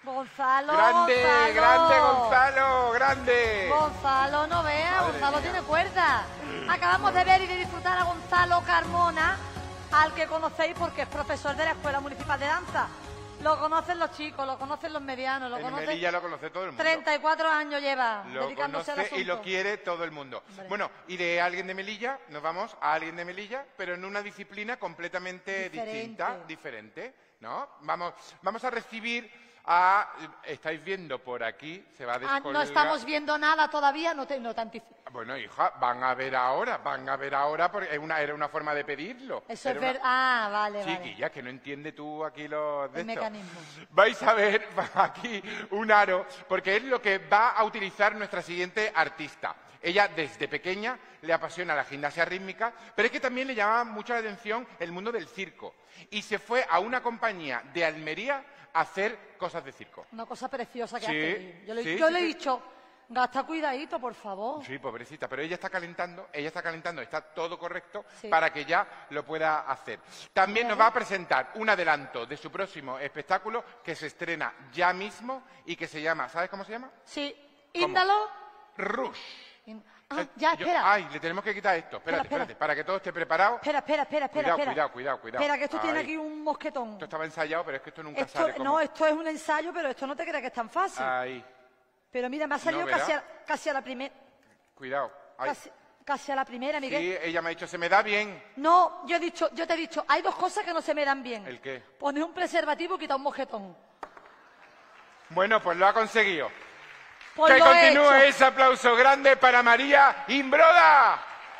Gonzalo, Grande, Gonzalo. grande Gonzalo, grande. Gonzalo, no veas, Madre Gonzalo mía. tiene cuerda. Acabamos de ver y de disfrutar a Gonzalo Carmona, al que conocéis porque es profesor de la Escuela Municipal de Danza. Lo conocen los chicos, lo conocen los medianos, lo En conocen... Melilla lo conoce todo el mundo. 34 años lleva Lo dedicándose al conoce asunto. y lo quiere todo el mundo. Hombre. Bueno, y de alguien de Melilla nos vamos a alguien de Melilla, pero en una disciplina completamente distinta, diferente, ¿no? Vamos a recibir a... Estáis viendo por aquí, se va a descolgar... no estamos viendo nada todavía, no te anticipo. Bueno, hija, van a ver ahora, porque era una forma de pedirlo. Eso Era es verdad. Ah, vale, vale. Chiquilla, que no entiende tú aquí los de El esto. mecanismo. Vais a ver aquí un aro, porque es lo que va a utilizar nuestra siguiente artista. Ella desde pequeña le apasiona la gimnasia rítmica, pero es que también le llamaba mucho la atención el mundo del circo. Y se fue a una compañía de Almería a hacer cosas de circo. Una cosa preciosa que Sí, hace. Yo le sí, he sí. dicho, gasta cuidadito, por favor. Sí, pobrecita, pero ella está calentando, está todo correcto Sí. para que ya lo pueda hacer. También nos va a presentar un adelanto de su próximo espectáculo que se estrena ya mismo y que se llama, ¿sabes cómo se llama? Sí, ¿Cómo? Índalo. Rush. Ya, espera. Ay, le tenemos que quitar esto. Espérate, para que todo esté preparado. Espera. Cuidado. Espera, que esto tiene Ay. aquí un mosquetón. Esto estaba ensayado, pero es que esto nunca Esto, sale como... no, esto es un ensayo, pero esto no te creas que es tan fácil. Ahí, Pero mira, me ha salido No, ¿verdad? casi a la primera. cuidado. Ay. Casi a la primera, Miguel. Sí, ella me ha dicho, se me da bien. No, yo te he dicho, hay dos cosas que no se me dan bien. ¿El qué? Poner un preservativo y quitar un mosquetón. Bueno, pues lo ha conseguido. Pues que lo he continúe hecho. ese aplauso grande para María Imbroda.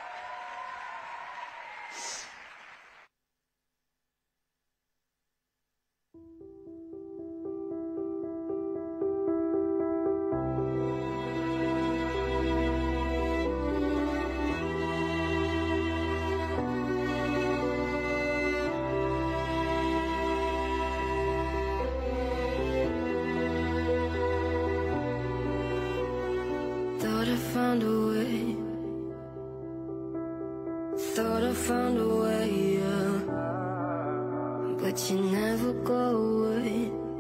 Thought I found a way. Thought I found a way, yeah. But you never go away.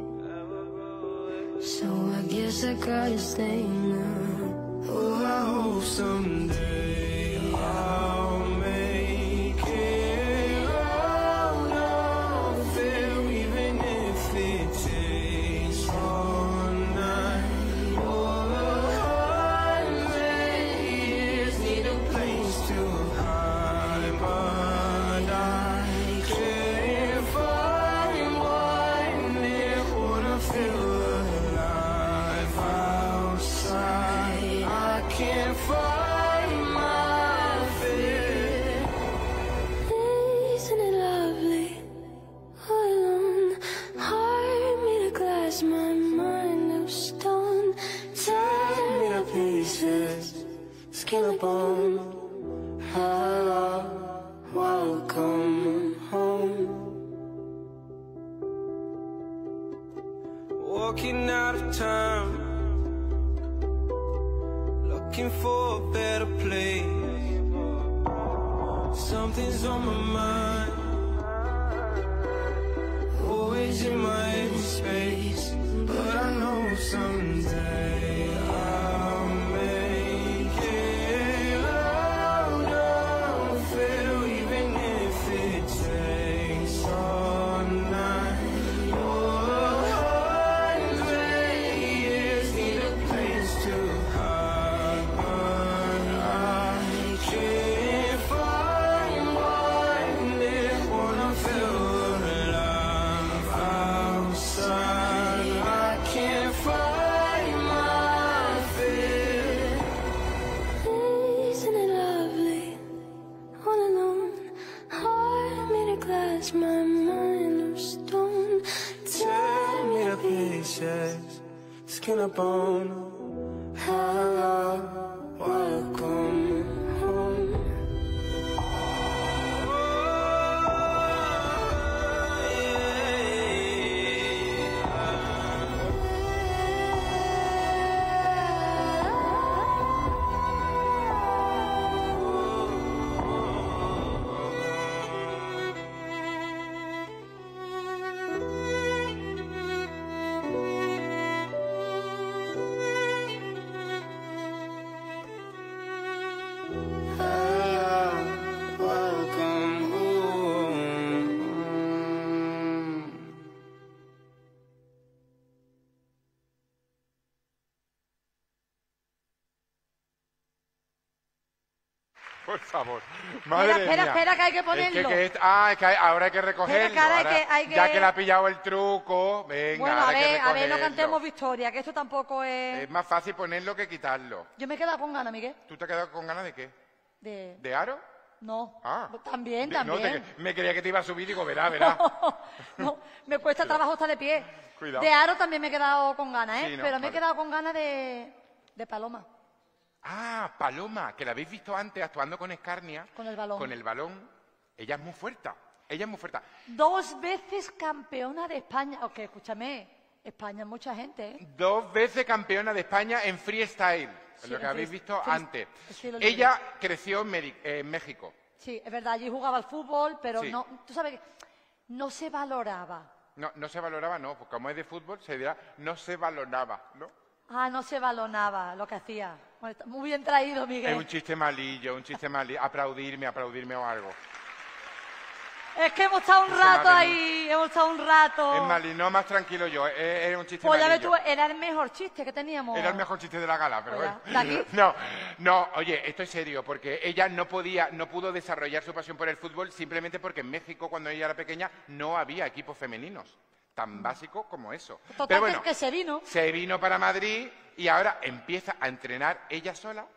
So I guess I gotta stay now. Oh, I hope someday I'll make it out of it, even if it takes all night. Oh, years need a place to hide, but I can't find one that would feel alive outside. I can't find my fear. Isn't it lovely? All alone, heart made of glass, my mind of stone. Tear me to pieces, skin and bone. Hello, welcome home. Walking out of town, looking for a better place. Something's on my mind, always in my head space. But I know someday I'll make it out of it, even if it takes all night. Oh, 100 years need a place to hide, but I can't find one that wanna feel alive outside. I can't find my fear. Isn't it lovely? All alone, heart made of glass, my mind of stone. Tear me to pieces, skin and bone. Hello, welcome home. Por favor. Madre espera, mía. espera, que hay que ponerlo. Es que ahora hay que recogerlo. Espera, que ahora Ahora, hay que- Ya que le ha pillado el truco, venga, Bueno, ahora hay que a ver, no recogerlo. cantemos victoria, que esto tampoco es... Es más fácil ponerlo que quitarlo. Yo me he quedado con ganas, Miguel. ¿Tú te has quedado con ganas de qué? De... ¿De aro? No. Ah. También, No, también. me creía que te iba a subir, digo, verá. No, me cuesta trabajo estar de pie. Cuidado. De aro también me he quedado con ganas, ¿eh? Sí, ¿no? Pero me he Vale. quedado con ganas de Paloma, Ah, Paloma, que la habéis visto antes actuando con Escarnia. con el balón. Con el balón. Ella es muy fuerte. Ella es muy fuerte. 2 veces campeona de España. Ok, escúchame, España es mucha gente, ¿eh? 2 veces campeona de España en freestyle. Sí, Lo que en habéis visto free- antes. estilo libre. Ella creció en México. Sí, es verdad, allí jugaba al fútbol, pero Sí. no, tú sabes que no se valoraba. No se valoraba, no, porque como es de fútbol, se dirá no se valoraba, ¿no? Ah, no se valoraba lo que hacía. Bueno, está muy bien traído, Miguel. Es un chiste malillo, aplaudirme o algo. Es que hemos estado un Ese rato madre ahí, hemos estado un rato. Es malillo, no, más tranquilo yo, es un chiste Pues ya ves malillo. tú, era el mejor chiste que teníamos. Era el mejor chiste de la gala, pero Oiga, bueno. ¿de aquí? No, oye, esto es serio, porque ella no pudo desarrollar su pasión por el fútbol simplemente porque en México, cuando ella era pequeña, no había equipos femeninos. Tan básico como eso. Total, Pero bueno, que se vino. se vino para Madrid y ahora empieza a entrenar ella sola.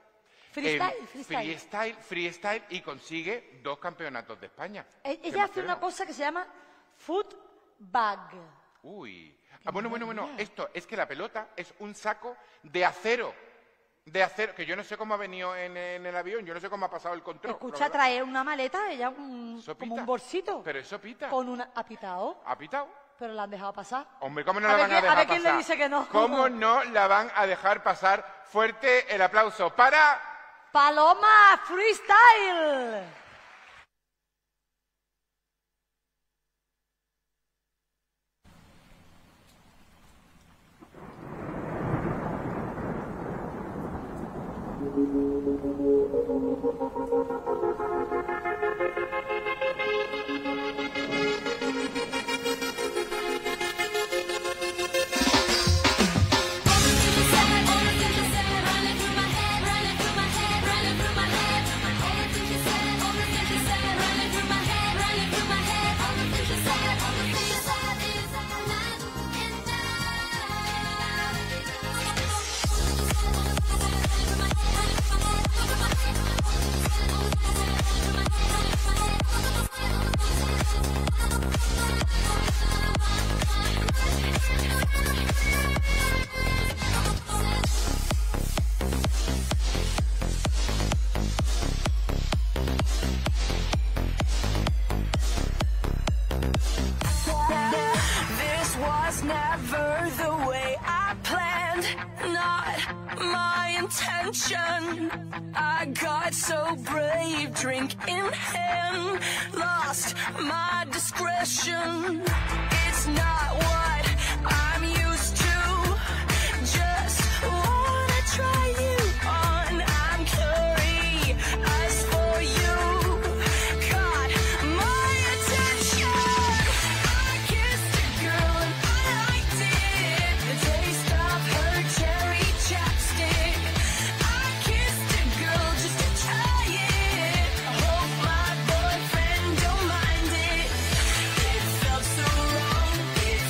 Freestyle y consigue 2 campeonatos de España. Ella hace una cosa que se llama foot bag. Uy. Bueno, esto es que la pelota es un saco de acero. De acero, que yo no sé cómo ha venido en el avión, yo no sé cómo ha pasado el control. Escucha, la verdad. trae una maleta, ella Eso como pita. un bolsito. Pero eso pita. Con una... ¿Ha pitado? ¿Ha pitado? Pero la han dejado pasar. Hombre, ¿cómo no A la ver van a quién- dejar a ver quién pasar? le dice que no. ¿Cómo no la van a dejar pasar? Fuerte el aplauso para... Paloma Freestyle. This was never the way I planned, not my intention. I got so brave, drink in hand, lost my discretion. It's not what I'm used to, just wanna try you on. I'm curious for you, caught my attention. I kissed a girl and I liked it, the taste of her cherry chapstick. I kissed a girl just to try it, I hope my boyfriend don't mind it. It felt so wrong, it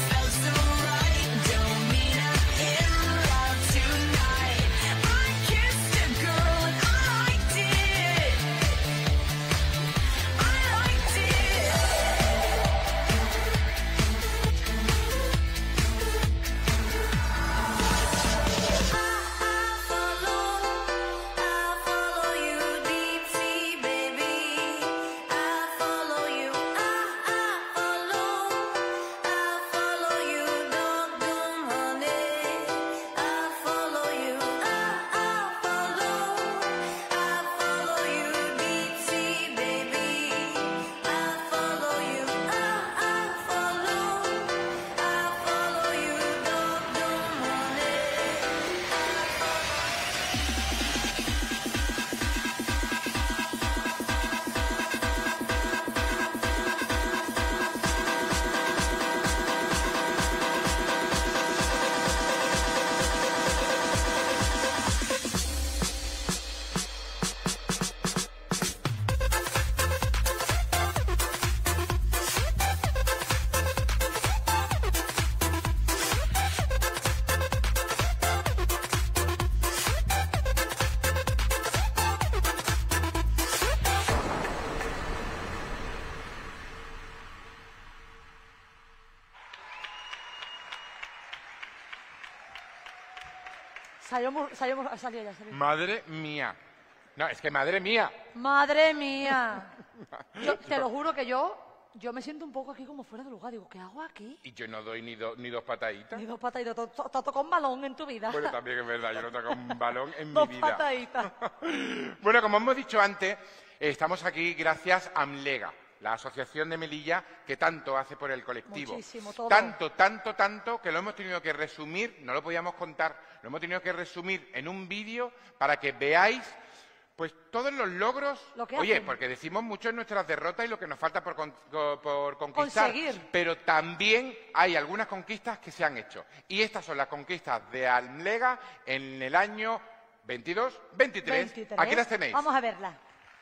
Salió ya. Madre mía. No, es que madre mía. Madre mía. Te lo juro que yo me siento un poco aquí como fuera de lugar. Digo, ¿qué hago aquí? Y yo no doy ni dos pataditas. Ni dos pataditas. ¿Te has tocado un balón en tu vida? Bueno, también es verdad, yo no toco un balón en mi Dos vida. pataditas. Bueno, como hemos dicho antes, estamos aquí gracias a AMLEGA, la asociación de Melilla que tanto hace por el colectivo. Muchísimo, todo. Tanto, que lo hemos tenido que resumir, no lo podíamos contar, lo hemos tenido que resumir en un vídeo para que veáis pues todos los logros. Oye, hacen. porque decimos mucho en nuestras derrotas y lo que nos falta por conquistar. Conseguir. Pero también hay algunas conquistas que se han hecho. Y estas son las conquistas de AMLEGA en el año 22-23. Aquí las tenéis. Vamos a verlas.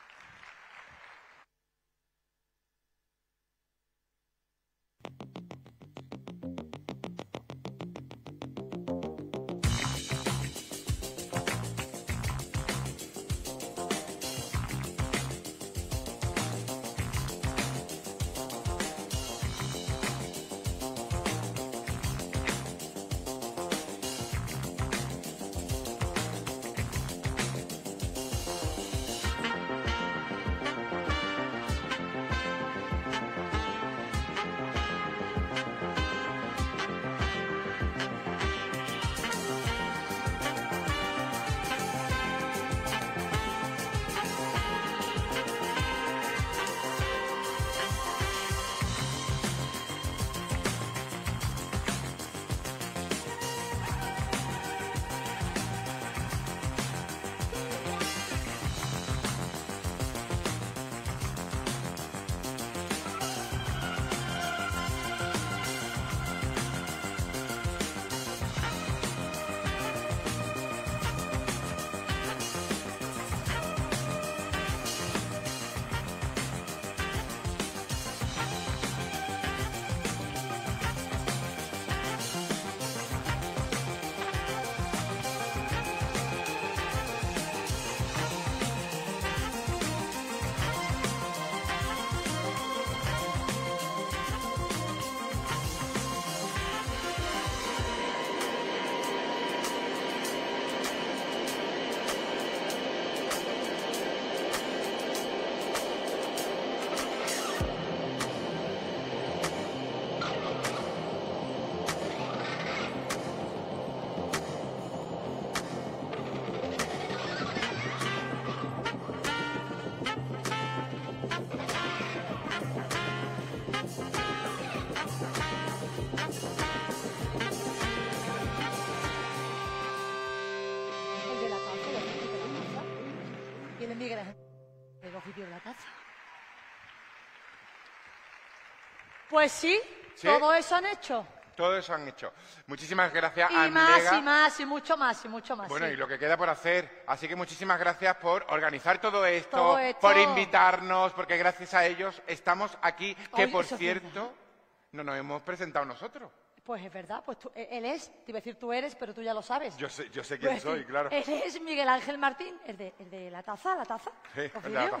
Pues sí, todo eso han hecho. Todo eso han hecho. Muchísimas gracias Y a más, AMLEGA. y más, y mucho más, y mucho más. Bueno, sí. y lo que queda por hacer. Así que muchísimas gracias por organizar todo esto, Todo esto. por invitarnos, porque gracias a ellos estamos aquí. Que, Oye, por eso es cierto, no nos hemos presentado nosotros. Pues es verdad, pues él es, te iba a decir tú eres, pero tú ya lo sabes. Yo sé quién Pues soy, claro. Él es Miguel Ángel Martín, el de la taza. Sí, ¿Los el de la vídeos? taza.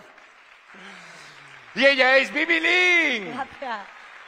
Y ella es Bibi Lin. Gracias.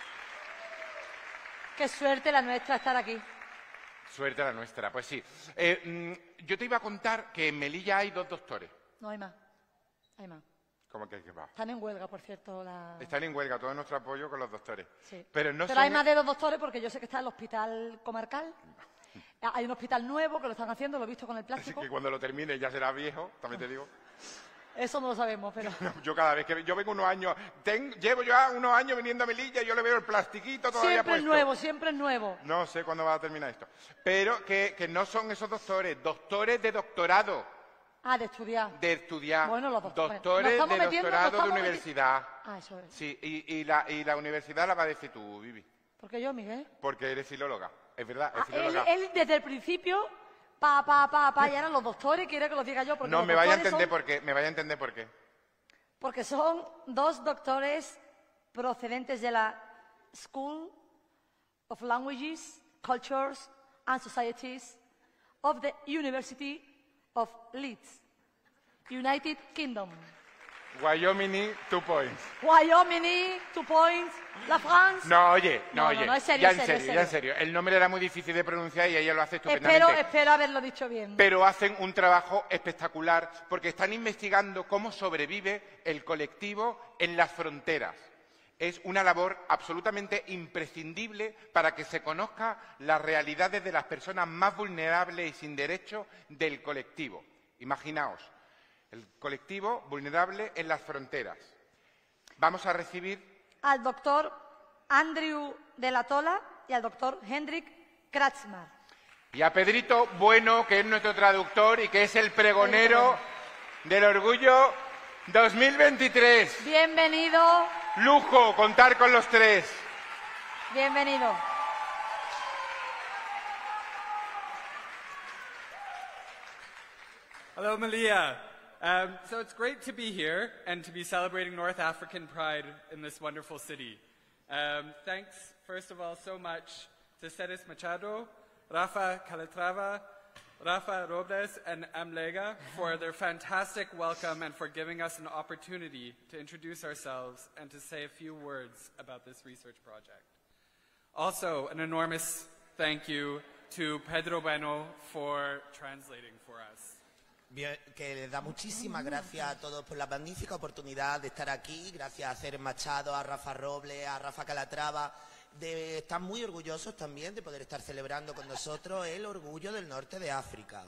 Qué suerte la nuestra estar aquí. Suerte la nuestra, pues sí. Yo te iba a contar que en Melilla hay 2 doctores. No hay más. Hay más. ¿Cómo que va? Están en huelga, por cierto. Están en huelga, todo nuestro apoyo con los doctores. Sí. Pero no hay más de 2 doctores porque yo sé que está el hospital comarcal. Hay un hospital nuevo que lo están haciendo, lo he visto con el Así plástico. que cuando lo termine ya será viejo, también te digo. Eso no lo sabemos, pero... Yo cada vez que yo vengo unos años, llevo ya unos años viniendo a Melilla y yo le veo el plastiquito todavía Siempre es puesto. nuevo, siempre es nuevo. No sé cuándo va a terminar esto. Pero que no son esos doctores de doctorado. Ah, de estudiar. De estudiar. Bueno, los doctores de doctorado de universidad. Ah, eso es. Sí, y la universidad la va a decir tú, Vivi. ¿Por qué yo, Miguel? Porque eres filóloga. Es verdad, es Ah, filóloga. él desde el principio, y ahora los doctores, quiere que los diga yo. Porque No, los me vaya a doctores entender son- por qué. Me vaya a entender por qué. Porque son 2 doctores procedentes de la School of Languages, Cultures and Societies of the University of Leeds, United Kingdom. Wyoming, 2 points. Wyoming, 2 points. La France. No, oye, No, es serio, ya en serio. El nombre era muy difícil de pronunciar y ella lo hace estupendamente. Espero haberlo dicho bien. Pero hacen un trabajo espectacular porque están investigando cómo sobrevive el colectivo en las fronteras. Es una labor absolutamente imprescindible para que se conozca las realidades de las personas más vulnerables y sin derecho del colectivo. Imaginaos, el colectivo vulnerable en las fronteras. Vamos a recibir al doctor Andrew de la Tola y al doctor Hendrik Kratzmar. Y a Pedrito Bueno, que es nuestro traductor y que es el pregonero del Orgullo 2023. Bienvenido. Lujo contar con los tres. Bienvenido. Hello, Malia. So it's great to be here and to be celebrating North African Pride in this wonderful city. Thanks, first of all, so much to Ceres Machado, Rafa Calatrava, Rafa Robles, and Amlega for their fantastic welcome and for giving us an opportunity to introduce ourselves and to say a few words about this research project. Also, an enormous thank you to Pedro Bueno for translating for us. Bien, que les da muchísimas gracias a todos por la magnífica oportunidad de estar aquí, gracias a Ceres Machado, a Rafa Robles, a Rafa Calatrava, de estar muy orgullosos también de poder estar celebrando con nosotros el orgullo del norte de África.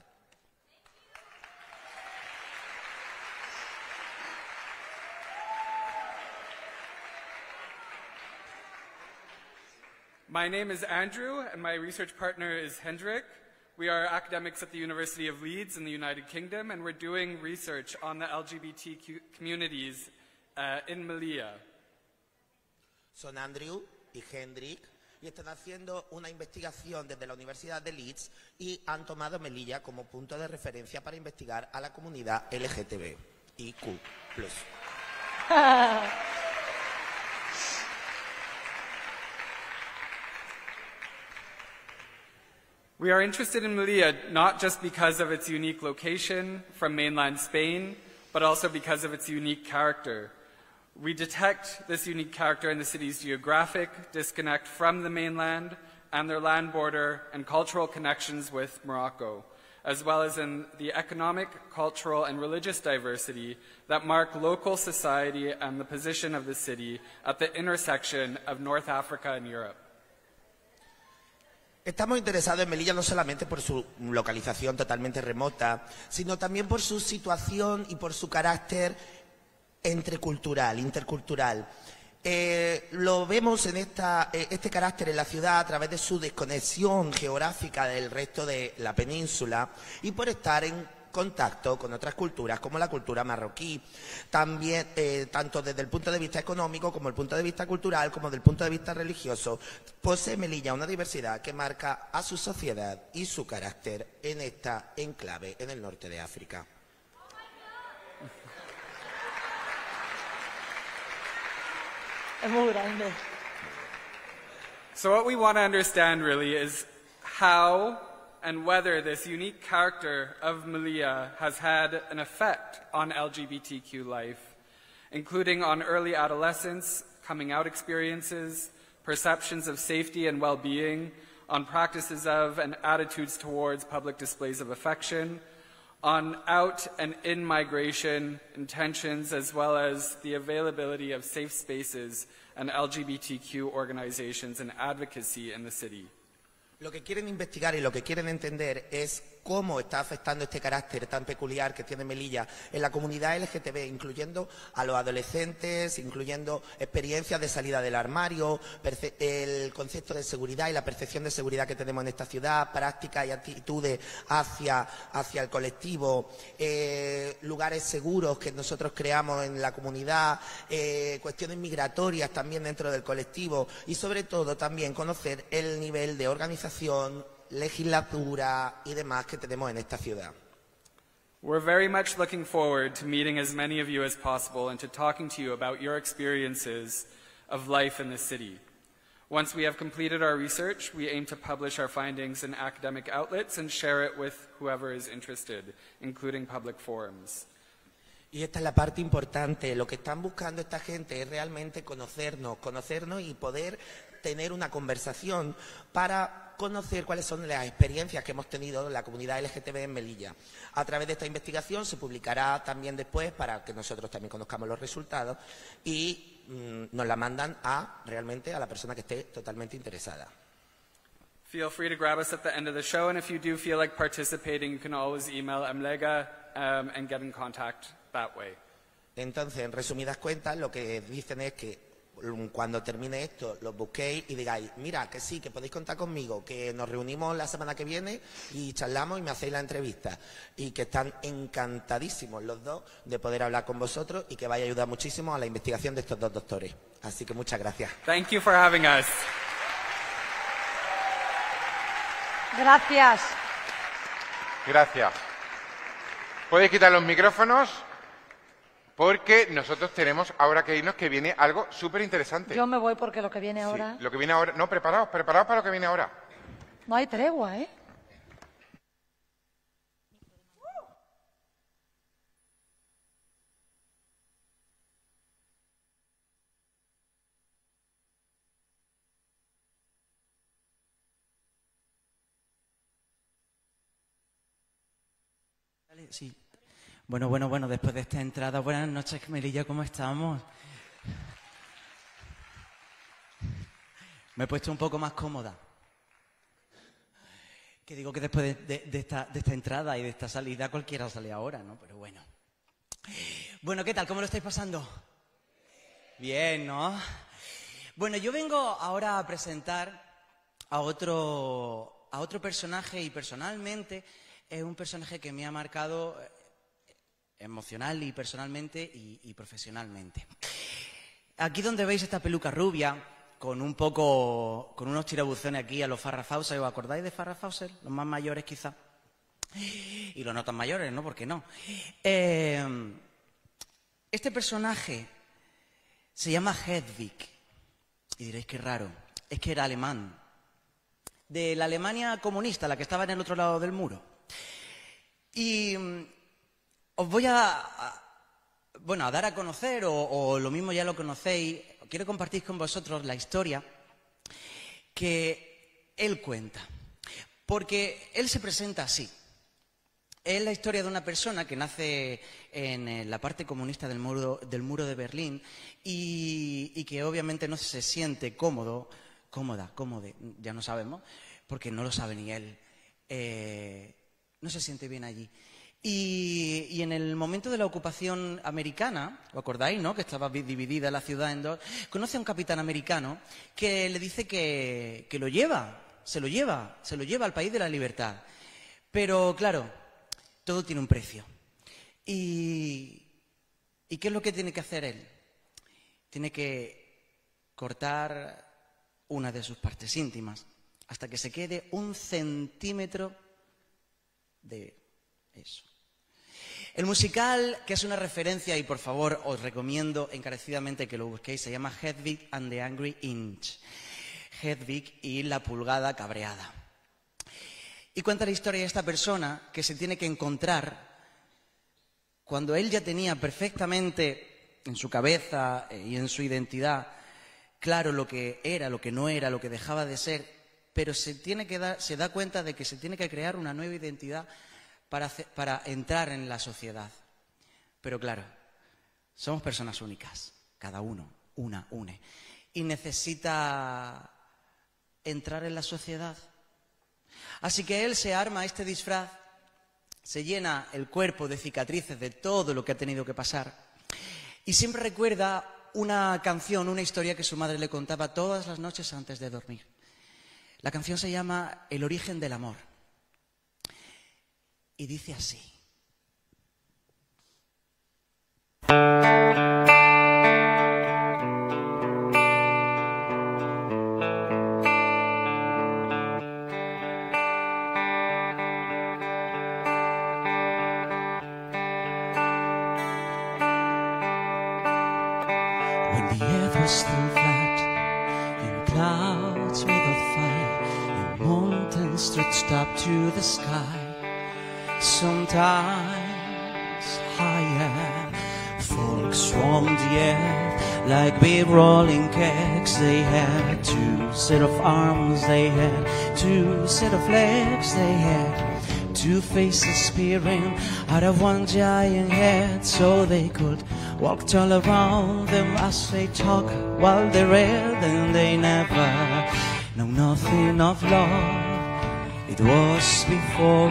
My name is Andrew, and my research partner is Hendrik. We are academics at the University of Leeds in the United Kingdom, and we're doing research on the LGBTQ communities in Melilla. Son Andrew y Hendrik, y están haciendo una investigación desde la Universidad de Leeds y han tomado Melilla como punto de referencia para investigar a la comunidad LGTBIQ+. We are interested in Melilla not just because of its unique location from mainland Spain, but also because of its unique character. We detect this unique character in the city's geographic disconnect from the mainland and their land border and cultural connections with Morocco, as well as in the economic, cultural, and religious diversity that mark local society and the position of the city at the intersection of North Africa and Europe. Estamos interesados en Melilla no solamente por su localización totalmente remota, sino también por su situación y por su carácter intercultural. Lo vemos en este carácter en la ciudad a través de su desconexión geográfica del resto de la península y por estar en contacto con otras culturas como la cultura marroquí, también tanto desde el punto de vista económico como el punto de vista cultural como desde el punto de vista religioso. Posee Melilla una diversidad que marca a su sociedad y su carácter en esta enclave en el norte de África. Es muy grande. So what we want to understand really is how and whether this unique character of Melilla has had an effect on LGBTQ life, including on early adolescence, coming out experiences, perceptions of safety and well-being, on practices of and attitudes towards public displays of affection, on out and in migration intentions, as well as the availability of safe spaces and LGBTQ organizations and advocacy in the city. Lo que quieren investigar y lo que quieren entender es cómo está afectando este carácter tan peculiar que tiene Melilla en la comunidad LGTB, incluyendo a los adolescentes, incluyendo experiencias de salida del armario, el concepto de seguridad y la percepción de seguridad que tenemos en esta ciudad, prácticas y actitudes hacia el colectivo, lugares seguros que nosotros creamos en la comunidad, cuestiones migratorias también dentro del colectivo y sobre todo también conocer el nivel de organización, legislatura y demás que tenemos en esta ciudad. We're very much looking forward to meeting as many of you as possible and to talking to you about your experiences of life in the city. Once we have completed our research, we aim to publish our findings in academic outlets and share it with whoever is interested, including public forums. Y esta es la parte importante. Lo que están buscando esta gente es realmente conocernos y poder tener una conversación para conocer cuáles son las experiencias que hemos tenido en la comunidad LGTB en Melilla. A través de esta investigación se publicará también después para que nosotros también conozcamos los resultados y nos la mandan realmente a la persona que esté totalmente interesada. Feel free to grab us at the end of the show, and if you do feel like participating, you can always email Mlega and get in contact that way. Entonces, en resumidas cuentas, lo que dicen es que cuando termine esto, los busquéis y digáis, mira, que sí, que podéis contar conmigo, que nos reunimos la semana que viene y charlamos y me hacéis la entrevista. Y que están encantadísimos los dos de poder hablar con vosotros y que vais a ayudar muchísimo a la investigación de estos dos doctores. Así que muchas gracias. Thank you for having us. Gracias. Gracias. Podéis quitar los micrófonos porque nosotros tenemos ahora que irnos, que viene algo súper interesante. Yo me voy porque lo que viene ahora... Lo que viene ahora... No, preparaos para lo que viene ahora. No hay tregua, ¿eh? Sí. Bueno, después de esta entrada, buenas noches, Melilla, ¿cómo estamos? Me he puesto un poco más cómoda. Que digo que después de esta entrada y de esta salida, cualquiera sale ahora, ¿no? Pero bueno. Bueno, ¿qué tal? ¿Cómo lo estáis pasando? Bien, ¿no? Bueno, yo vengo ahora a presentar a otro personaje y personalmente es un personaje que me ha marcado emocional y personalmente y profesionalmente. Aquí donde veis esta peluca rubia, con unos tirabuzones aquí a los Farrah Fawcett, ¿os acordáis de Farrah Fawcett? Los más mayores quizá. Y los no tan mayores, ¿no? ¿Por qué no? Este personaje se llama Hedwig. Y diréis, qué raro. Es que era alemán. De la Alemania comunista, la que estaba en el otro lado del muro. Y os voy a dar a conocer, o lo mismo ya lo conocéis, quiero compartir con vosotros la historia que él cuenta. Porque él se presenta así. Es la historia de una persona que nace en la parte comunista del muro de Berlín y que obviamente no se siente cómoda, ya no sabemos, porque no lo sabe ni él. No se siente bien allí. Y en el momento de la ocupación americana, ¿os acordáis, no? Que estaba dividida la ciudad en dos. Conoce a un capitán americano que le dice que se lo lleva al país de la libertad. Pero claro, todo tiene un precio. ¿Y qué es lo que tiene que hacer él? Tiene que cortar una de sus partes íntimas hasta que se quede 1 centímetro de eso. El musical, que es una referencia, y por favor os recomiendo encarecidamente que lo busquéis, se llama Hedwig and the Angry Inch. Hedwig y la pulgada cabreada. Y cuenta la historia de esta persona que se tiene que encontrar cuando él ya tenía perfectamente en su cabeza y en su identidad claro lo que era, lo que no era, lo que dejaba de ser, pero se da cuenta de que se tiene que crear una nueva identidad para entrar en la sociedad. Pero claro, somos personas únicas, cada uno, une, y necesita entrar en la sociedad. Así que él se arma este disfraz, se llena el cuerpo de cicatrices de todo lo que ha tenido que pasar, y siempre recuerda una canción, una historia que su madre le contaba todas las noches antes de dormir. La canción se llama El origen del amor. Y dice así. When the earth was still flat and clouds made of fire and mountains stretched up to the sky, sometimes higher, swarmed the air, like big rolling cakes. They had 2 set of arms, they had 2 set of legs, they had 2 faces peering out of one giant head, so they could walk all around them as they talk while they read, and they never know nothing of love. It was before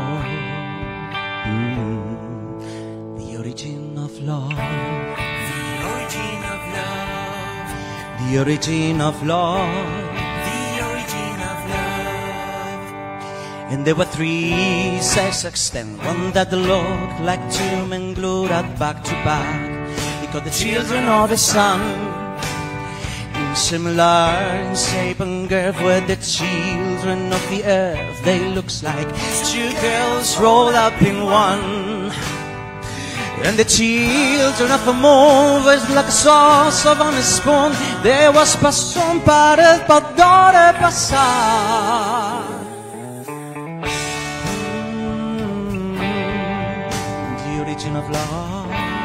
the origin of love. The origin of love. The origin of love. The origin of love. And there were 3 sexes, then one that looked like 2 men glued up back to back. Because the children of the sun, similar in shape and curve, were the children of the earth. They looks like 2 girls rolled up in one. And the children of the moon was like a sauce on a spoon. There was pasión para el poder pasar. The origin of love.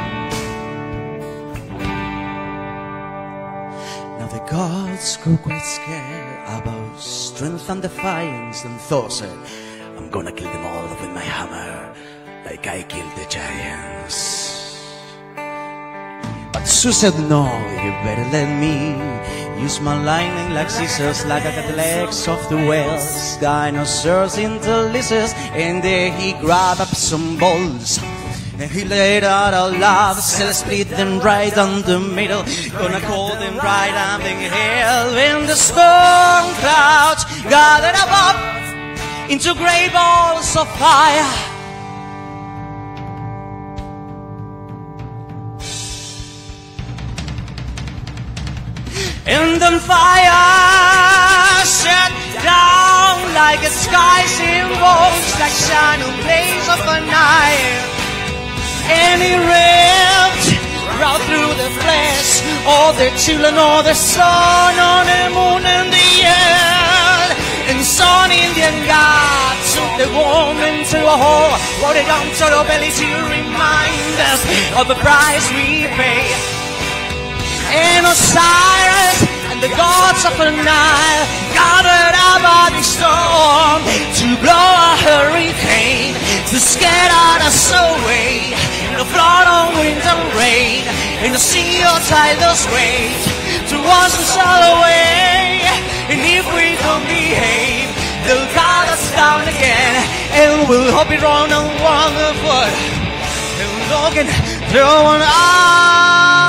Now the gods grew quite scared about strength and defiance, and Thor said, I'm gonna kill them all with my hammer, like I killed the giants. But Zeus said, no, you better let me use my lightning like scissors, like I got the legs of the whales, dinosaurs into lizards. And there he grabbed up some balls, and he laid out a lava cell, split them right down the middle. Gonna call them right down the hill. When the storm clouds gathered above into great balls of fire, and then fire shut down like a sky's involves, like shining blaze of a night. And he ripped right through the flesh, all their children, all their sun, on the moon and the earth. And sun Indian God took the woman to a hole, brought it down to the belly to remind us of the price we pay. And Osiris and the gods of the Nile gathered about the storm to blow a hurricane, to scatter us away in the flood of wind and rain, in the sea of tidal waves, to wash us all away. And if we don't behave, they'll cut us down again, and we'll hope it wrong and wonderful, and looking through one eye.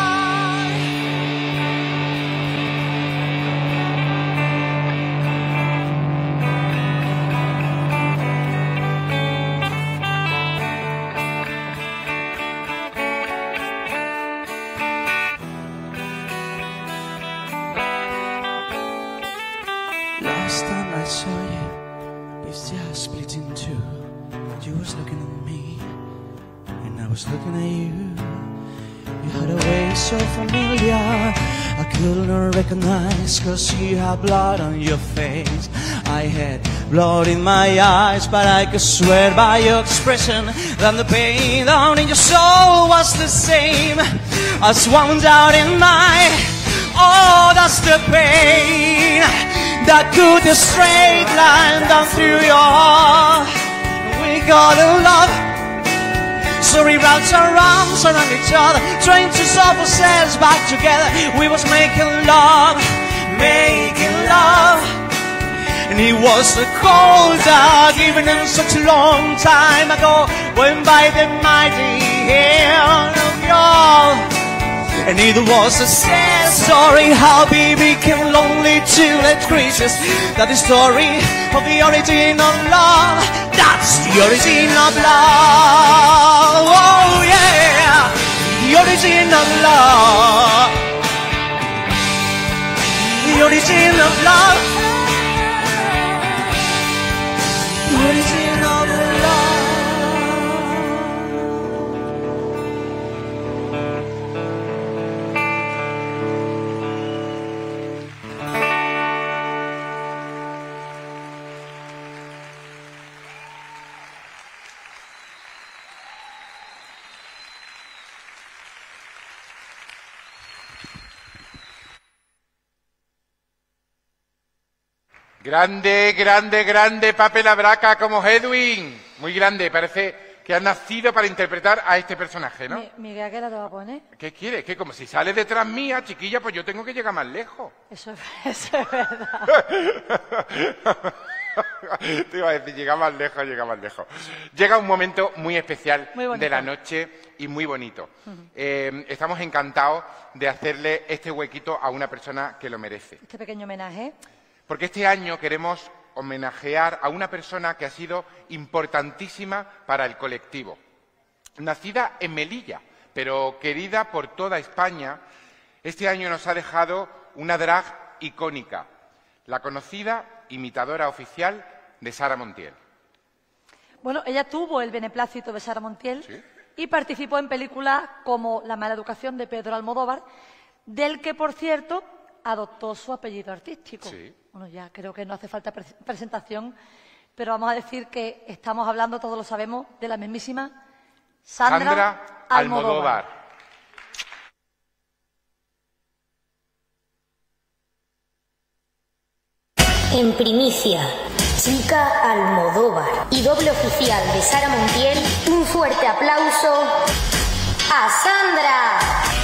Last time I saw you, this just split in 2. You was looking at me, and I was looking at you. You had a way so familiar, I couldn't recognize, 'cause you had blood on your face. I had blood in my eyes, but I could swear by your expression that the pain down in your soul was the same as wound out in mine. Oh, that's the pain that cut a straight line down through your heart. We got in love, so we wrapped our arms around each other, trying to solve ourselves back together. We was making love, and it was a cold dark evening such a long time ago, when by the mighty hand of God. And it was a sad story how we became lonely till it creases. That is the story of the origin of love. That's the origin of love. Oh yeah, the origin of love. The origin of love. The origin of love. Grande, grande, grande Pape Labraca como Edwin. Muy grande, parece que has nacido para interpretar a este personaje, ¿no? Miguel, ¿qué la te va a poner? ¿Qué quieres? Que como si sales detrás mía, chiquilla, pues yo tengo que llegar más lejos. Eso es verdad. Te iba a decir, llega más lejos, llega más lejos. Llega un momento muy especial de la noche y muy bonito. Estamos encantados de hacerle este huequito a una persona que lo merece. Este pequeño homenaje. Porque este año queremos homenajear a una persona que ha sido importantísima para el colectivo. Nacida en Melilla, pero querida por toda España, este año nos ha dejado una drag icónica, la conocida imitadora oficial de Sara Montiel. Bueno, ella tuvo el beneplácito de Sara Montiel y participó en películas como La mala educación de Pedro Almodóvar, del que, por cierto, adoptó su apellido artístico. Bueno, ya creo que no hace falta presentación, pero vamos a decir que estamos hablando, todos lo sabemos, de la mismísima Sandra Almodóvar. En primicia, Chica Almodóvar y doble oficial de Sara Montiel, un fuerte aplauso a Sandra.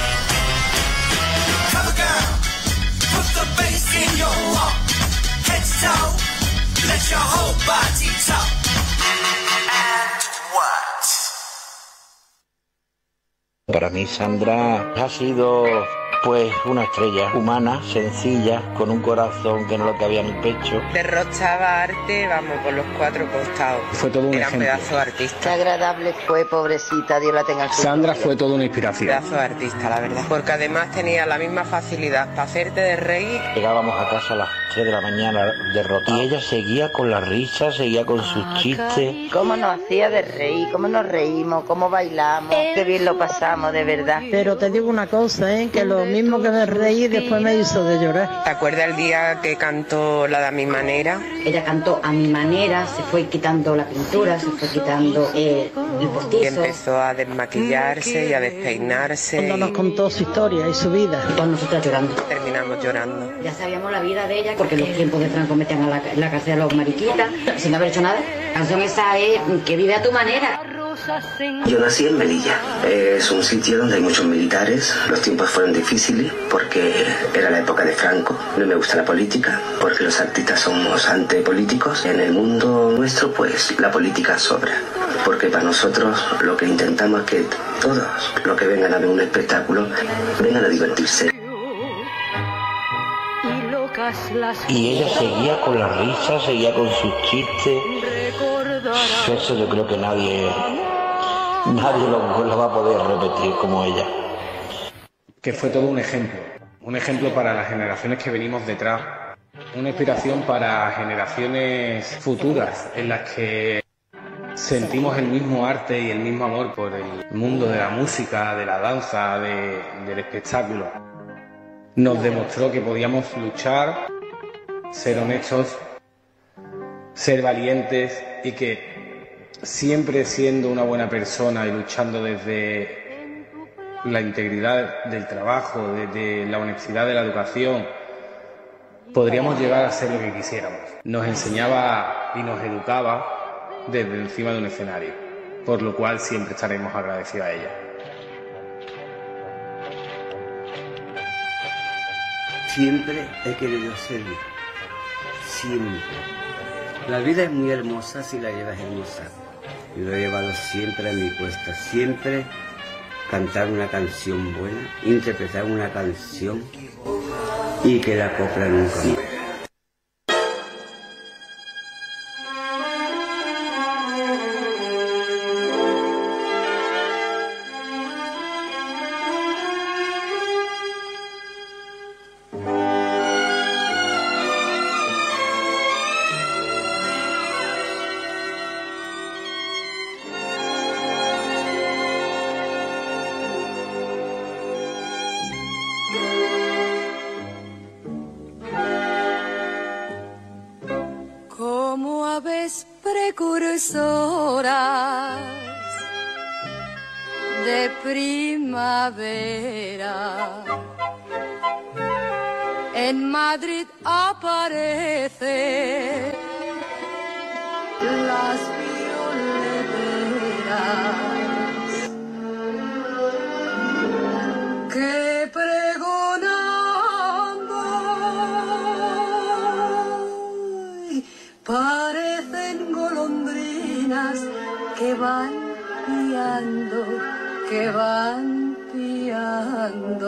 Para mí Sandra ha sido pues una estrella humana, sencilla, con un corazón que no lo cabía en el pecho. Derrochaba arte, vamos, por los cuatro costados. Fue todo un Era un ejemplo. pedazo de artista. Qué agradable fue, pobrecita, Dios la tenga en su Sandra gloria. fue toda una inspiración. Pedazo de artista, la verdad. Porque además tenía la misma facilidad para hacerte de reír. Llegábamos a casa a las 3 de la mañana derrotados. Y ella seguía con la risa, seguía con sus chistes. Cómo nos hacía de reír, cómo nos reímos, cómo bailamos, qué bien lo pasamos, de verdad. Pero te digo una cosa, que lo mismo que me reí, después me hizo de llorar. ¿Te acuerdas el día que cantó la de A mi manera? Ella cantó A mi manera, se fue quitando la pintura, se fue quitando el postizo. Y empezó a desmaquillarse y a despeinarse. Cuando nos contó su historia y su vida. Todos nosotros llorando. Terminamos llorando. Ya sabíamos la vida de ella, porque en los tiempos de Franco metían a la cárcel a los mariquitas, sin haber hecho nada. La canción esa es Que vive a tu manera. Yo nací en Melilla. Es un sitio donde hay muchos militares. Los tiempos fueron difíciles porque era la época de Franco. No me gusta la política porque los artistas somos antipolíticos. En el mundo nuestro, pues, la política sobra. Porque para nosotros lo que intentamos es que todos los que vengan a ver un espectáculo vengan a divertirse. Y ella seguía con la risa, seguía con sus chistes. Eso yo creo que nadie lo va a poder repetir como ella. Que fue todo un ejemplo para las generaciones que venimos detrás, una inspiración para generaciones futuras en las que sentimos el mismo arte y el mismo amor por el mundo de la música, de la danza, del espectáculo. Nos demostró que podíamos luchar, ser honestos, ser valientes y que siempre siendo una buena persona y luchando desde la integridad del trabajo, desde la honestidad de la educación, podríamos llegar a ser lo que quisiéramos. Nos enseñaba y nos educaba desde encima de un escenario, por lo cual siempre estaremos agradecidos a ella. Siempre he querido servir, siempre. La vida es muy hermosa si la llevas hermosa. Y lo he llevado siempre a mi cuesta, siempre cantar una canción buena, interpretar una canción y que la copla nunca muera. Como aves precursoras de primavera, en Madrid aparece las violeteras que pregonando parecen golondrinas que van piando, que van piando.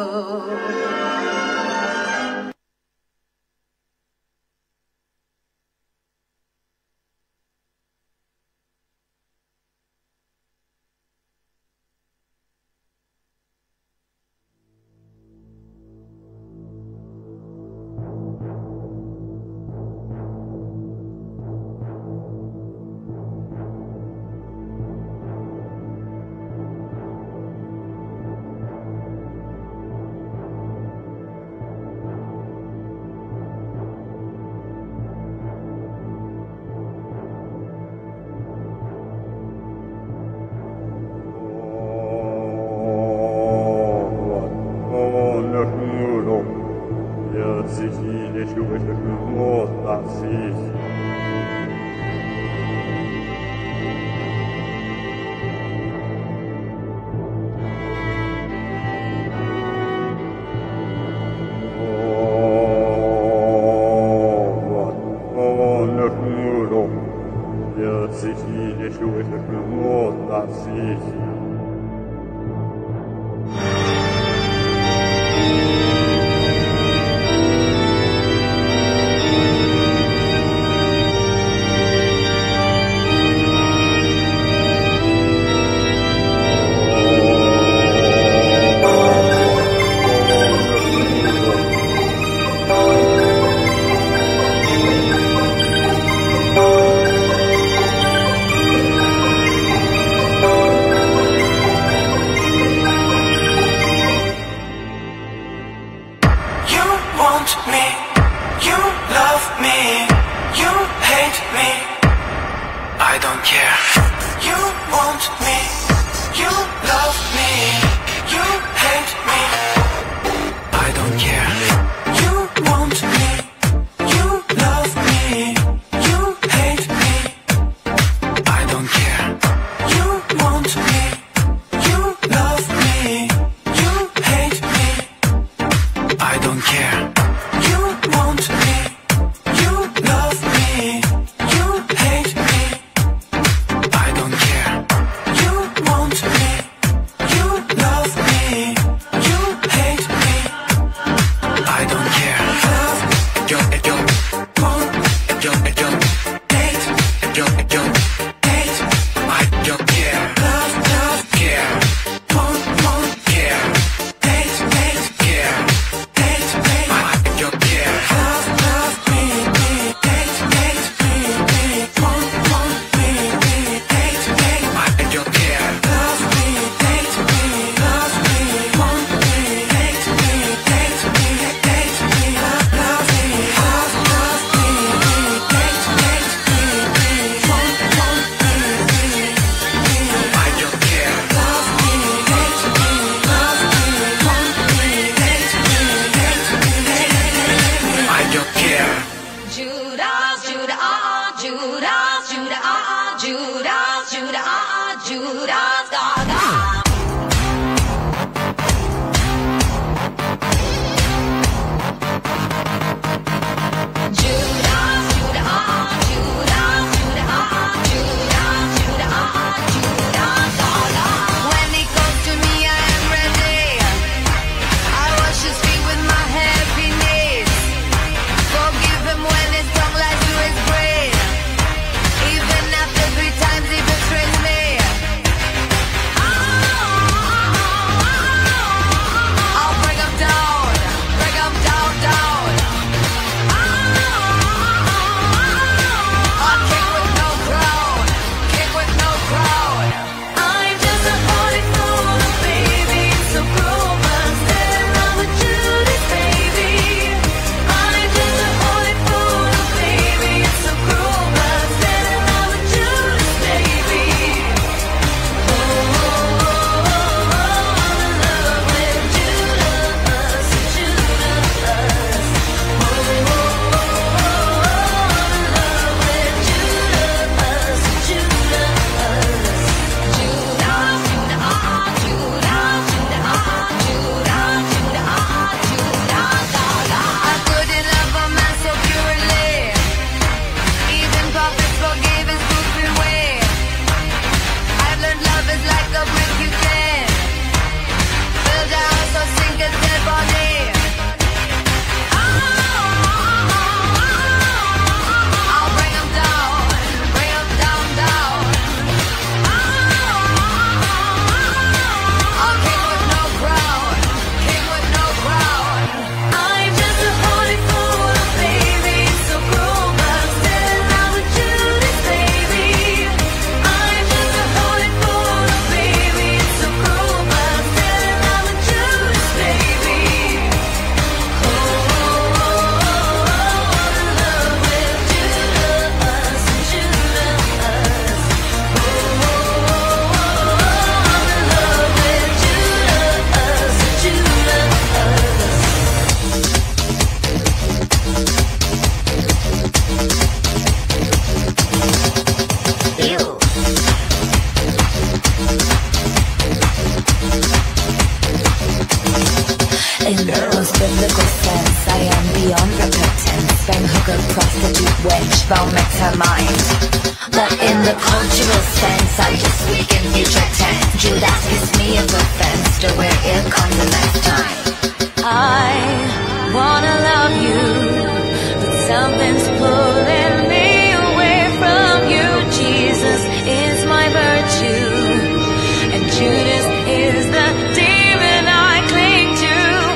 prostitute wench, vomits her mind. But in the cultural sense, I just speak in future tense. Judas kiss me of offense, to where it comes the next time. I wanna love you, but something's pulling me away from you. Jesus is my virtue, and Judas is the demon I cling to.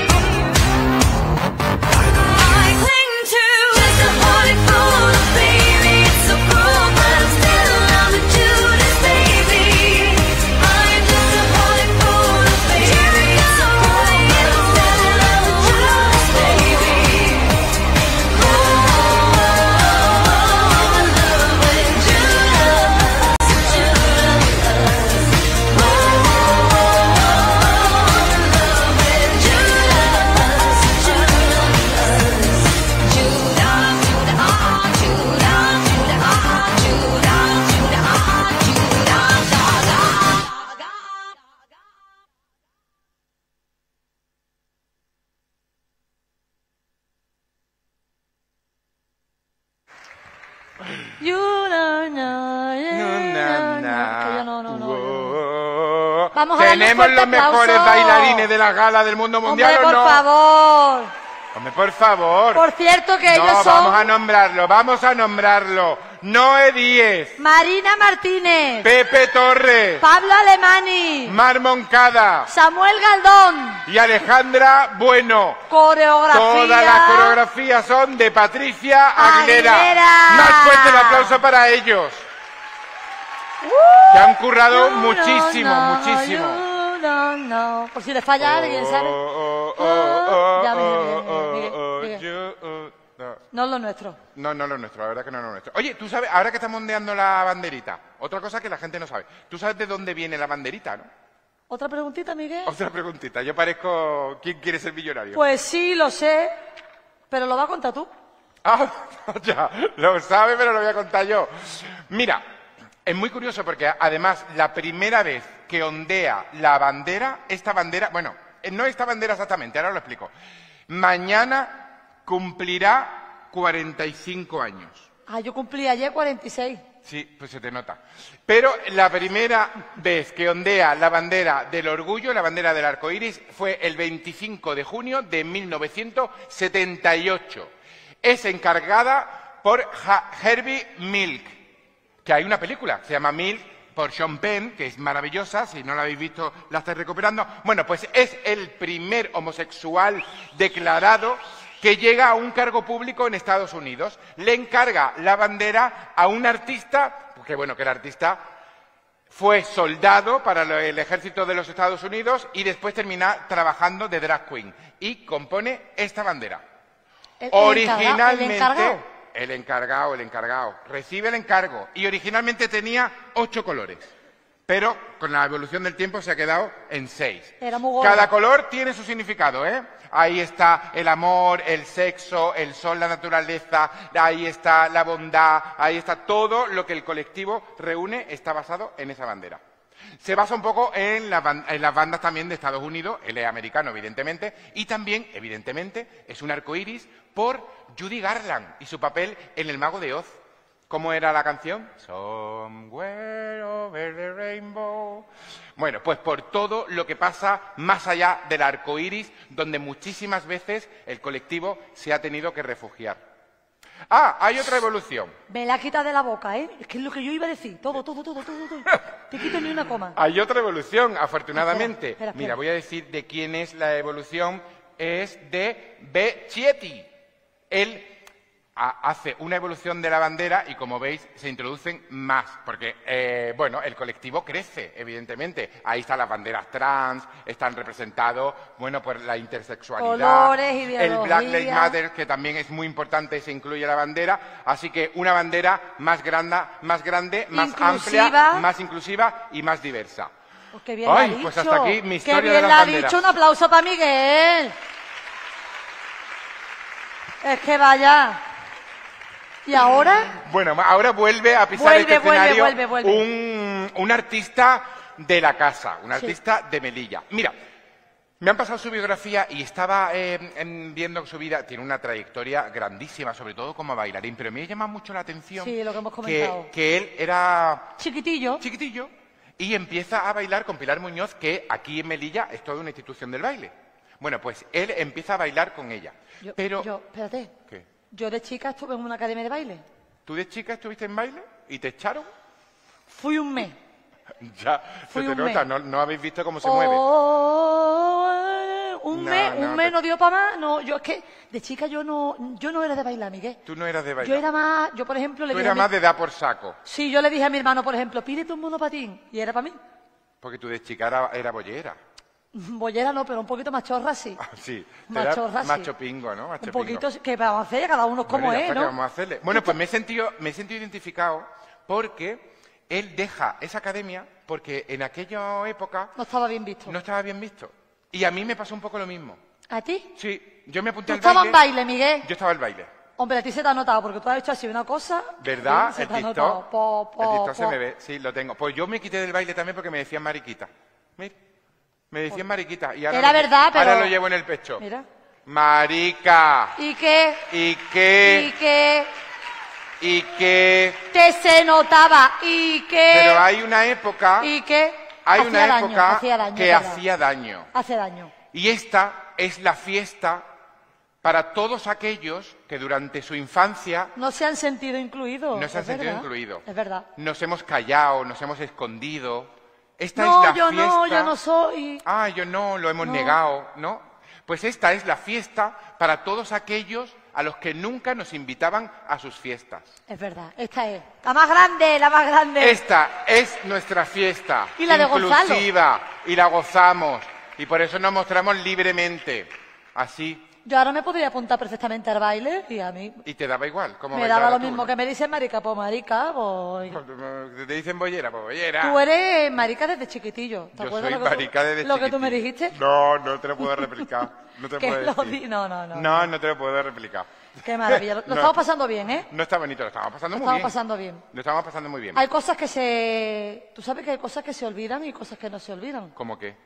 I cling to just a holy fool, baby. It's so cruel, but I'm still I'm a Judas, baby. I'm just a holy fool, baby. It's so cruel, but I'm still I'm a Judas, baby. Oh, I'm in love with Judas, Judas. Oh, I'm in love with Judas, Judas. You don't know, que yo no. Vamos a darle un ¿Tenemos fuerte los mejores aplauso. bailarines de la gala del mundo mundial Hombre, o no? por favor. Hombre, por favor. Por cierto que No, ellos son vamos a nombrarlo. Noé Díez, Marina Martínez, Pepe Torres, Pablo Alemani, Mar Moncada Samuel Galdón, y Alejandra Bueno. coreografía. Todas las coreografías son de Patricia Aguilera. Más fuerte el aplauso para ellos. Que han currado muchísimo, muchísimo. No. Por si le falla alguien, ¿sabes? Ya, Miguel. No es lo nuestro. No, no es lo nuestro, la verdad que no es lo nuestro. Oye, tú sabes, ahora que estamos ondeando la banderita, otra cosa que la gente no sabe. Tú sabes de dónde viene la banderita, ¿no? ¿Otra preguntita, Miguel? Otra preguntita. Yo parezco ¿quién quiere ser millonario? Pues sí, lo sé, pero lo vas a contar tú. Ah, ya, lo sabe, pero lo voy a contar yo. Mira, es muy curioso porque además la primera vez que ondea la bandera, esta bandera, bueno, no esta bandera exactamente, ahora lo explico. Mañana cumplirá 45 años. Ah, yo cumplí ayer 46. Sí, pues se te nota. Pero la primera vez que ondea la bandera del orgullo, la bandera del arco iris, fue el 25 de junio de 1978. Es encargada por Herbie Milk, que hay una película, se llama Milk, por Sean Penn, que es maravillosa, si no la habéis visto la estáis recuperando. Bueno, pues es el primer homosexual declarado que llega a un cargo público en Estados Unidos. Le encarga la bandera a un artista, que bueno, que el artista fue soldado para el ejército de los Estados Unidos y después termina trabajando de drag queen y compone esta bandera. Originalmente, el encargado, recibe el encargo y originalmente tenía 8 colores. Pero con la evolución del tiempo se ha quedado en 6. Era muy gordo. Cada color tiene su significado, ¿eh? Ahí está el amor, el sexo, el sol, la naturaleza, ahí está la bondad, ahí está todo lo que el colectivo reúne, está basado en esa bandera. Se basa un poco en las bandas también de Estados Unidos, él es americano evidentemente, y también, evidentemente, es un arco iris por Judy Garland y su papel en El Mago de Oz. ¿Cómo era la canción? Somewhere over the rainbow. Bueno, pues por todo lo que pasa más allá del arco iris, donde muchísimas veces el colectivo se ha tenido que refugiar. Ah, hay otra evolución. Me la quita de la boca, ¿eh? Es que es lo que yo iba a decir. Todo. Te quito ni una coma. Hay otra evolución, afortunadamente. Espera. Mira, voy a decir de quién es la evolución. Es de Becchetti. Él hace una evolución de la bandera y, como veis, se introducen más, porque, bueno, el colectivo crece, evidentemente. Ahí están las banderas trans, están representados, bueno, pues la intersexualidad, colores, ideología. El Black Lives Matter, que también es muy importante, se incluye la bandera. Así que una bandera más grande, más Inclusiva. amplia, más inclusiva y más diversa. Pues qué bien lo ha Ay, dicho. pues hasta aquí mi historia Qué bien de las lo ha banderas. dicho. Un aplauso para Miguel. Es que vaya. ¿Y ahora? Bueno, ahora vuelve a pisar este escenario vuelve. un artista de la casa, un artista de Melilla. Mira, Me han pasado su biografía y estaba viendo su vida. Tiene una trayectoria grandísima, sobre todo como bailarín, pero me llama mucho la atención Sí, lo que hemos comentado. que él era Chiquitillo. y empieza a bailar con Pilar Muñoz, que aquí en Melilla es toda una institución del baile. Bueno, pues él empieza a bailar con ella. Espérate. ¿Qué? Yo de chica estuve en una academia de baile. ¿Tú de chica estuviste en baile y te echaron? Fui un mes. Ya, Fui se te un nota, mes. no habéis visto cómo se mueve. Un No, mes, no, un mes te- no dio para más. No, yo es que de chica yo no era de bailar, Miguel. Tú no eras de bailar. Yo era más, yo por ejemplo le Tú dije eras a mi- más de dar por saco. Sí, yo le dije a mi hermano, por ejemplo, pídete un monopatín. Y era para mí. Porque tú de chica era bollera. Bollera no, pero un poquito más chorra sí. Sí, Macho era sí. macho pingo, ¿no? Macho Un poquito, pingo. que vamos a hacer, cada uno es como Bueno, ya es, está, ¿qué ¿no? vamos a hacerle? Bueno, pues me he sentido identificado porque él deja esa academia porque en aquella época No estaba bien visto. no estaba bien visto. Y a mí me pasó un poco lo mismo. ¿A ti? Sí, yo me apunté ¿Tú al estabas baile. en baile, Miguel? Yo estaba al baile. Hombre, a ti se te ha notado, porque tú has hecho así una cosa... ¿Verdad? Se El te ha TikTok. notado. El TikTok se me ve, sí, lo tengo. Pues yo me quité del baile también porque me decían mariquita. Mira, me decían mariquita. Y ahora Era lo- verdad, pero- Ahora lo llevo en el pecho. Mira. Marica. ¿Y qué? ¿Y qué? ¿Y qué? ¿Y qué? Te se notaba. ¿Y qué? Pero hay una época... ¿Y qué? Hay Hacía una daño, época hacía daño, que es verdad. hacía daño. Hace daño. Y esta es la fiesta para todos aquellos que durante su infancia No se han sentido incluidos. no se han es sentido verdad. incluidos. Es verdad. Nos hemos callado, nos hemos escondido. Esta No, es la yo fiesta... no, yo no soy... Ah, yo no, lo hemos No. negado, ¿no? Pues esta es la fiesta para todos aquellos a los que nunca nos invitaban a sus fiestas. Es verdad, esta es. La más grande, la más grande. Esta es nuestra fiesta Y la de Gonzalo. inclusiva y la gozamos y por eso nos mostramos libremente, así. Yo ahora me podría apuntar perfectamente al baile y a mí Y te daba igual, como me daba lo mismo que me dicen marica, pues marica, pues... te dicen bollera, pues bollera. Tú eres marica desde chiquitillo. ¿Te Yo acuerdas soy lo que tú- marica desde lo que tú me chiquitillo. dijiste? No, no te lo puedo replicar. No te lo Que puedo lo decir. di- no, no, no. No, no te lo puedo replicar. Qué maravilla. Lo No. estamos pasando bien, ¿eh? No está bonito, lo estamos pasando Lo muy estamos bien. pasando bien. Lo estamos pasando muy bien. Hay cosas que se... Tú sabes que hay cosas que se olvidan y cosas que no se olvidan. ¿Cómo qué?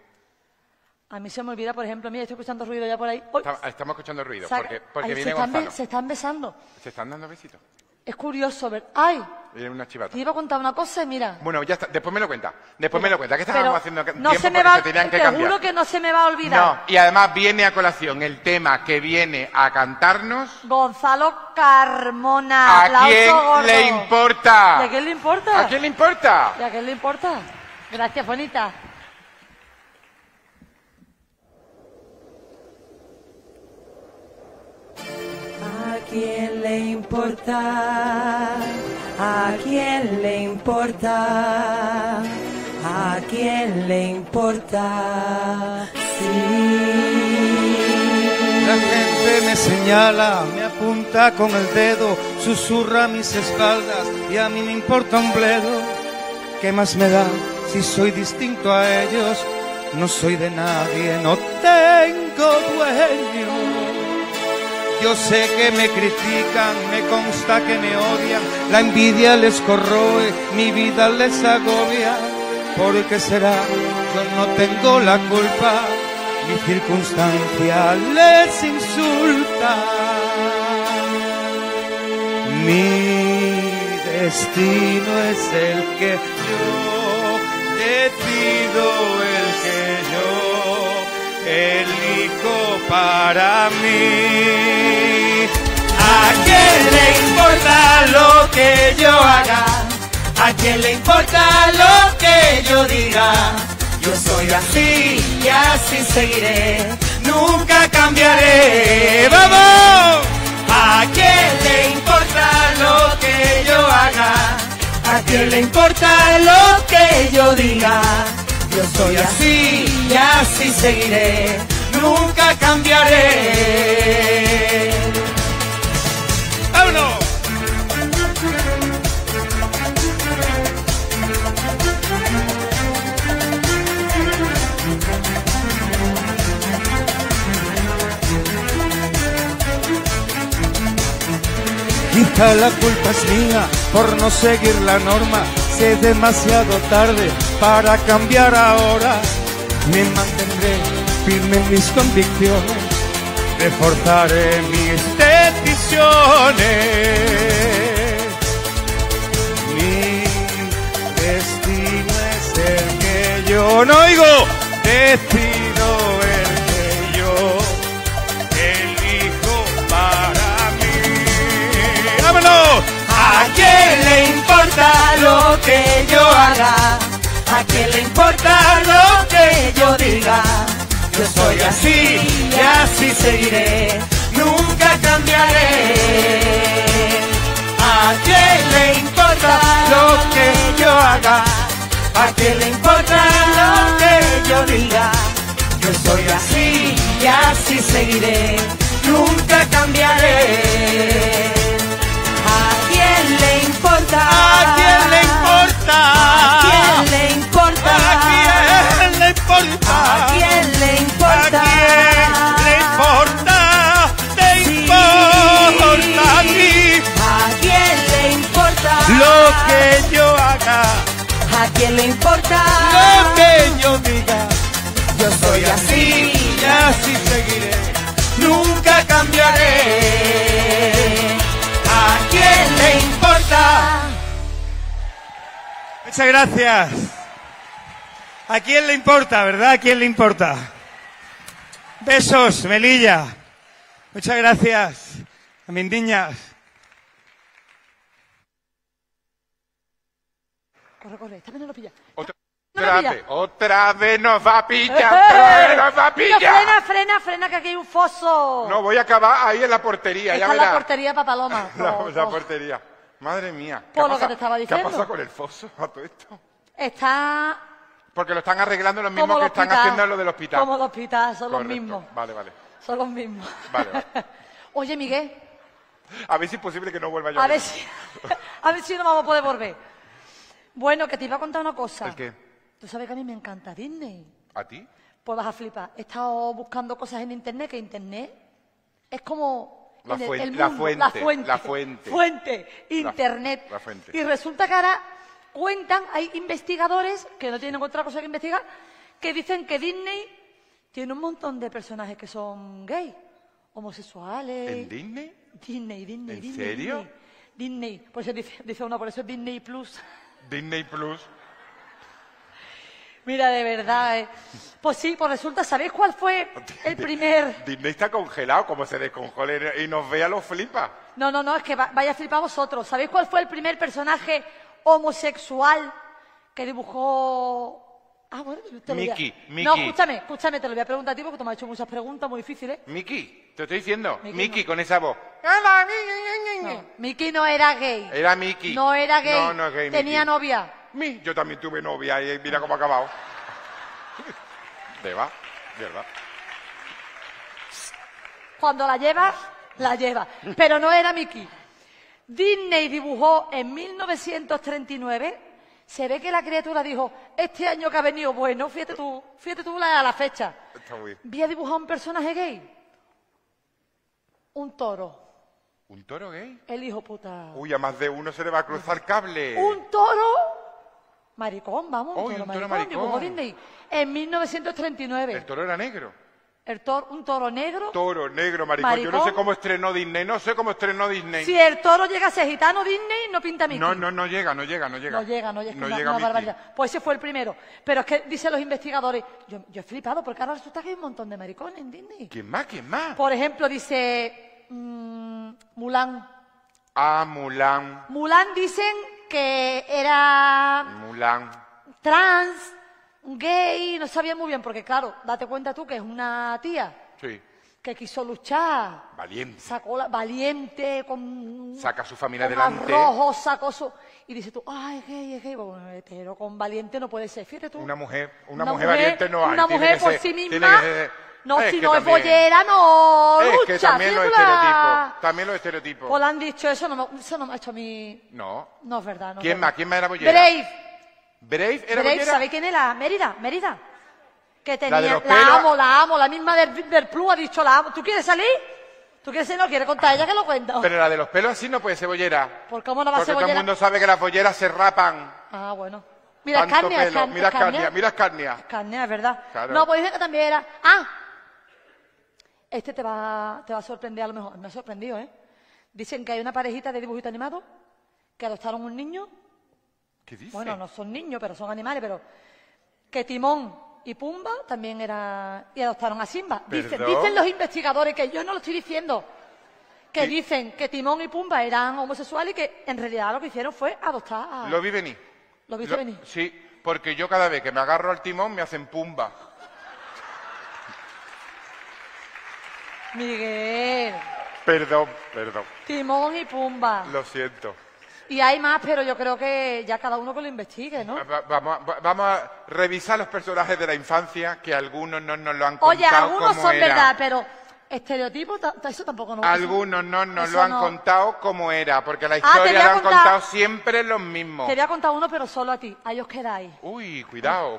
A mí se me olvida, por ejemplo, mira, estoy escuchando ruido ya por ahí. ¡Uy! Estamos escuchando ruido, Saca- porque Ay, viene se están Gonzalo. se están besando. Se están dando besitos. Es curioso ver... ¡Ay! Viene una chivata. Te iba a contar una cosa y mira... Bueno, ya está. Después me lo cuenta. Después me lo cuenta. ¿Qué estábamos Pero haciendo? no tiempo se me porque va... se tenían que Te cambiar. juro que no se me va a olvidar. No, y además viene a colación el tema que viene a cantarnos. Gonzalo Carmona. ¿A Aplauso quién gordo. le importa? ¿Y a quién le importa? ¿A quién le importa? ¿Y a quién le importa? Gracias, bonita. ¿A quién le importa? ¿A quién le importa? ¿A quién le importa? La gente me señala, me apunta con el dedo, susurra a mis espaldas y a mí me importa un bledo. ¿Qué más me da si soy distinto a ellos? No soy de nadie, no tengo dueño. Yo sé que me critican, me consta que me odian, la envidia les corroe, mi vida les agobia. ¿Por qué será? Yo no tengo la culpa, mi circunstancia les insulta. Mi destino es el que yo decido, el que yo elijo para mí. ¿A quién le importa lo que yo haga? ¿A quién le importa lo que yo diga? Yo soy así y así seguiré, nunca cambiaré. ¡Vamos! ¿A quién le importa lo que yo haga? ¿A quién le importa lo que yo diga? Yo soy así y así seguiré, nunca cambiaré. ¡Vámonos! Quizá la culpa es mía por no seguir la norma. Sé demasiado tarde para cambiar ahora. Me mantendré firme en mis convicciones, reforzaré mis decisiones. Mi destino es el que yo no oigo, decido el que yo elijo para mí. ¡Vámonos! ¿A quién le importa lo que yo haga? ¿A quién le importa lo que yo diga? Yo soy así y así seguiré, nunca cambiaré. ¿A quién le importa lo que yo haga? ¿A quién le importa lo que yo diga? Yo soy así y así seguiré, nunca cambiaré. ¿A quién le importa? ¿A quién le importa? ¿A quién le importa? ¿A quién le importa? ¿A quién le importa? ¿A quién le importa? ¿Te importa a ti? ¿A quién le importa? Lo que yo haga. ¿A quién le importa? Lo que yo diga. Yo soy así y así seguiré, nunca cambiaré. ¿A quién le importa? Muchas gracias. ¿A quién le importa, verdad? ¿A quién le importa? Besos, Melilla. Muchas gracias a mis niñas. Corre, corre, esta vez no lo pilla. Otra vez nos va a pillar, otra vez nos va a pillar. Frena, frena, frena, que aquí hay un foso. No, voy a acabar ahí en la portería, ya Está en verás. la portería para Paloma. La portería. Madre mía. Por lo que te estaba diciendo. ¿Qué ha pasado con el foso a todo esto? Está Porque lo están arreglando los mismos como que el están hospital. haciendo lo del hospital. Como el hospital, son Correcto. los mismos. Vale, vale. Son los mismos. Vale, vale. Oye, Miguel, A ver si es posible que no vuelva yo. a ver si no vamos a poder volver. Bueno, que te iba a contar una cosa. ¿El qué? Tú sabes que a mí me encanta Disney. ¿A ti? Pues vas a flipar. He estado buscando cosas en internet, que internet es como La el fuente, mundo, la fuente. Fuente, internet. La fuente. Y resulta que ahora cuentan, hay investigadores que no tienen otra cosa que investigar, que dicen que Disney tiene un montón de personajes que son gay, homosexuales. ¿En Disney? Disney. ¿En serio? Disney. Por eso dice uno, por eso es Disney Plus. Disney Plus. Mira, de verdad. Pues sí, pues resulta, ¿sabéis cuál fue el primer...? Disney está congelado, como se descongela y nos vea, lo flipa. No, es que vaya a flipar vosotros. ¿Sabéis cuál fue el primer personaje homosexual que dibujó...? Ah, bueno, te lo voy a... Mickey. No, escúchame, te lo voy a preguntar a ti porque tú me has hecho muchas preguntas muy difíciles. Mickey, te estoy diciendo. Mickey no. con esa voz. No, Mickey no era gay. Era Mickey. No era gay. No es gay, Tenía Mickey. novia. Yo también tuve novia y mira cómo ha acabado. De verdad. Cuando la lleva. Pero no era Mickey. Disney dibujó en 1939. Se ve que la criatura dijo, este año que ha venido bueno, fíjate tú la fecha. Está muy bien. Vi a dibujar un personaje gay. Un toro. ¿Un toro gay? El hijo puta. Uy, a más de uno se le va a cruzar cable. Un toro maricón, vamos. Uy, un toro maricón. Dibujó Disney en 1939. El toro era negro. Un toro negro. Toro negro, maricón. Yo no sé cómo estrenó Disney. Si el toro llega a ser gitano Disney, no pinta Mickey. No llega. No llega, No llega una Mickey. barbaridad. Pues ese fue el primero. Pero es que dicen los investigadores, yo he flipado porque ahora resulta que hay un montón de maricones en Disney. ¿Quién más? Por ejemplo, dice Mulan. Ah, Mulan. Mulan dicen que era Mulan. trans, gay, no sabía muy bien, porque claro, date cuenta tú que es una tía Sí. que quiso luchar, Valiente. valiente, con Saca a su familia con adelante. rojo, sacó su... Y dice tú, es gay, bueno, pero con valiente no puede ser, fíjate tú. Una mujer valiente no hay. Una tiene mujer que por ser- sí tiene misma, que ser- no, Es si que no es también- bollera, no Es lucha. que también los fíjate tú estereotipos. También los estereotipos. Pues le han dicho, eso no me ha hecho a mí... No. No es verdad, no. ¿Quién es más? verdad. ¿Quién más era bollera? ¿Brave era bollera? ¿Sabéis quién era? Mérida. Que tenía, de los pelos. la amo, la misma del Plus ha dicho la amo. ¿Tú quieres salir? ¿Tú quieres salir? No quiere contar ella que lo cuenta. Pero la de los pelos así no puede ser bollera. ¿Por cómo no va a Porque ser todo el bollera? mundo sabe que las bolleras se rapan. Ah, bueno. Mira, Tanto Escarnia, pelo. Escarnia, Mira Escarnia. Escarnia, mira Escarnia. Escarnia, es verdad. Claro. No, pues dicen que también era... ¡Ah! Este te va a sorprender a lo mejor. Me ha sorprendido, ¿eh? Dicen que hay una parejita de dibujito animado que adoptaron un niño. ¿Qué dice? Bueno, no son niños, pero son animales, pero... Que Timón y Pumba también era... Y adoptaron a Simba. ¿Perdón? Dicen los investigadores, que yo no lo estoy diciendo, que dicen que Timón y Pumba eran homosexuales y que en realidad lo que hicieron fue adoptar a... Lo vi venir. ¿Lo viste venir? Sí, porque yo cada vez que me agarro al timón me hacen pumba. Miguel. Perdón. Timón y Pumba. Lo siento. Y hay más, pero yo creo que ya cada uno que lo investigue, ¿no? Vamos a revisar los personajes de la infancia, que algunos no nos lo han contado. Oye, algunos cómo son era. verdad, pero estereotipos, eso tampoco nos... Algunos no nos eso lo han no. contado como era, porque la te voy historia a lo han contar- contado siempre los mismos. Te voy a contar uno, pero solo a ti. Ahí os quedáis. Uy, cuidado.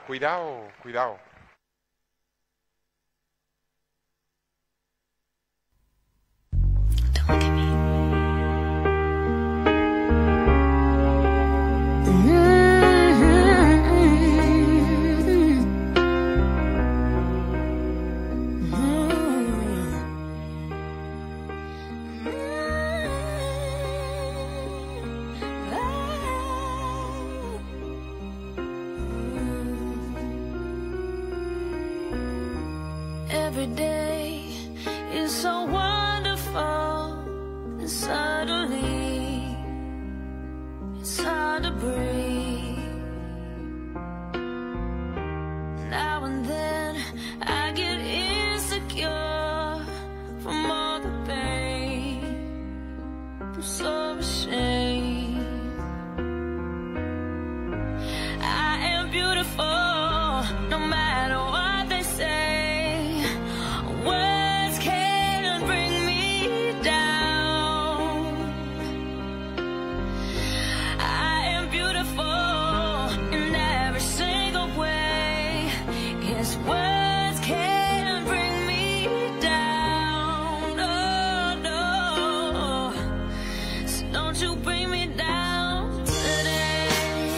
Every day is so wonderful, and suddenly it's hard to breathe. Now and then I get insecure from all the pain. I'm so ashamed. I am beautiful, no matter what they say. Words can't bring me down. I am beautiful in every single way. Yes, words can't bring me down. Oh, no. So don't you bring me down today.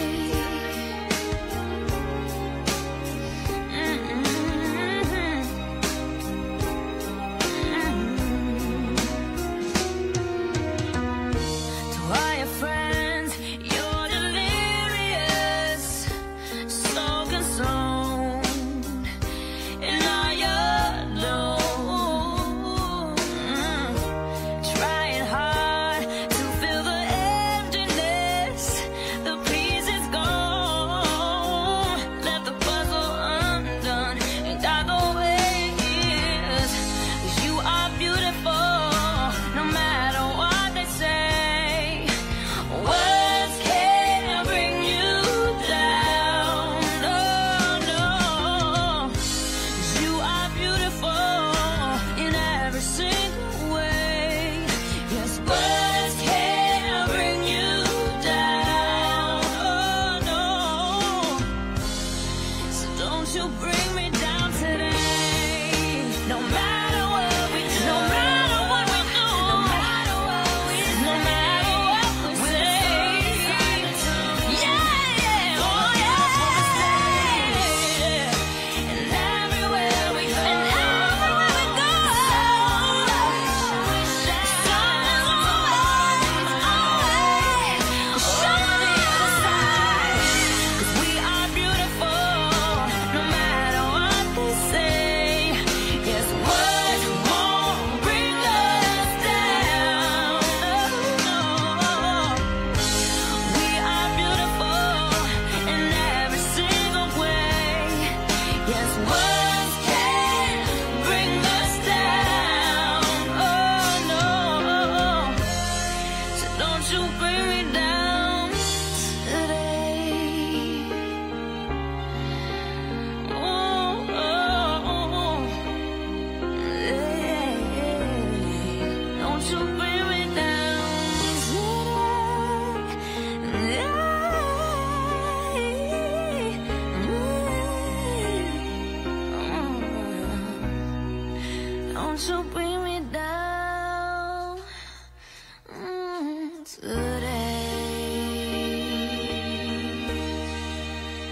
To all your friends, you're delirious, so consumed in all your doom. Trying hard to fill the emptiness, the peace is gone. Left the puzzle undone and got the ways. 'Cause you are beautiful, no matter what they say. Words can't bring you down. No, no. 'Cause you are beautiful in every single way. Yes, words can't bring you down. Oh, no. So don't you bring me down today. No matter what we do, no matter what we do, no matter what we do, no matter what we say. Yeah, yeah, oh yeah. And everywhere we go, and everywhere we go, show the other side. 'Cause we are beautiful, no matter what they say. Yes, words won't bring us down. No, we are beautiful in every single way. Yes, words can't bring us down. Oh no, so don't you bring me down today. Oh, oh, oh. Don't you bring me down today. Don't you bring me down today.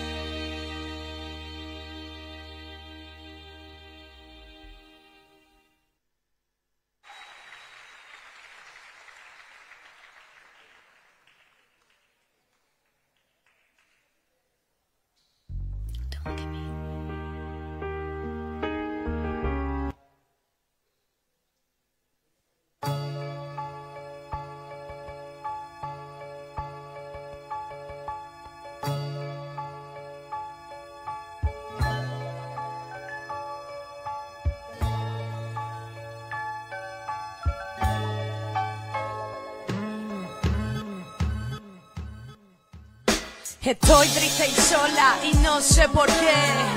Estoy triste y sola y no sé por qué.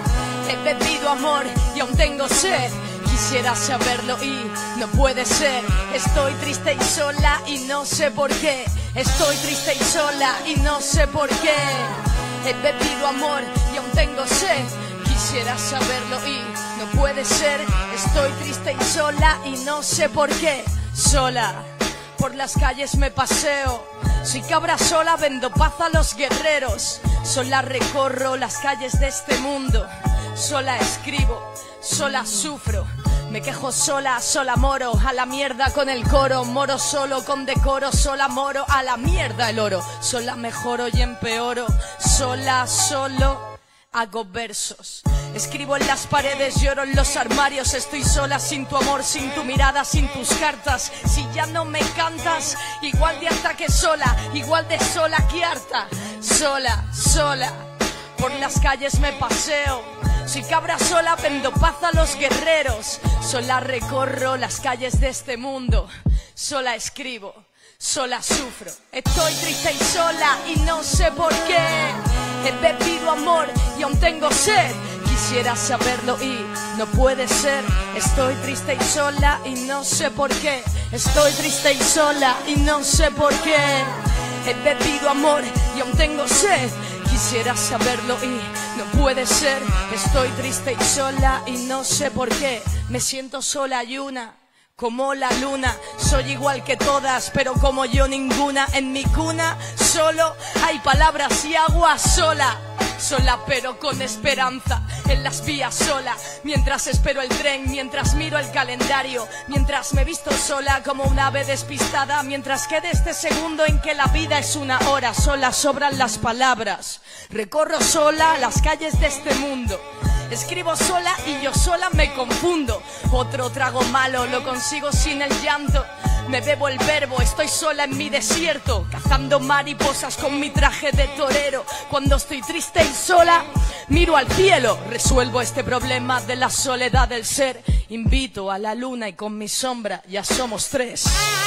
He bebido amor y aún tengo sed. Quisiera saberlo y no puede ser. Estoy triste y sola y no sé por qué. Estoy triste y sola y no sé por qué. He bebido amor y aún tengo sed. Quisiera saberlo y no puede ser. Estoy triste y sola y no sé por qué. Sola, por las calles me paseo. Soy cabra sola, vendo paz a los guerreros. Sola recorro las calles de este mundo. Sola escribo, sola sufro. Me quejo sola, sola moro. A la mierda con el coro. Moro solo con decoro. Sola moro, a la mierda el oro. Sola mejoro y empeoro. Sola, solo hago versos. Escribo en las paredes, lloro en los armarios. Estoy sola sin tu amor, sin tu mirada, sin tus cartas. Si ya no me cantas, igual de harta que sola, igual de sola que harta. Sola, sola, por las calles me paseo. Soy cabra sola, vendo paz a los guerreros. Sola recorro las calles de este mundo. Sola escribo, sola sufro. Estoy triste y sola y no sé por qué. He bebido amor y aún tengo sed. Quisiera saberlo y no puede ser. Estoy triste y sola y no sé por qué. Estoy triste y sola y no sé por qué. He bebido amor y aún tengo sed. Quisiera saberlo y no puede ser. Estoy triste y sola y no sé por qué. Me siento sola y una, como la luna. Soy igual que todas, pero como yo ninguna. En mi cuna solo hay palabras y agua sola. Sola pero con esperanza, en las vías sola. Mientras espero el tren, mientras miro el calendario. Mientras me visto sola como un ave despistada. Mientras quede este segundo en que la vida es una hora. Sola sobran las palabras. Recorro sola las calles de este mundo. Escribo sola y yo sola me confundo. Otro trago malo lo consigo sin el llanto. Me bebo el verbo, estoy sola en mi desierto, cazando mariposas con mi traje de torero. Cuando estoy triste y sola, miro al cielo. Resuelvo este problema de la soledad del ser. Invito a la luna y con mi sombra ya somos tres.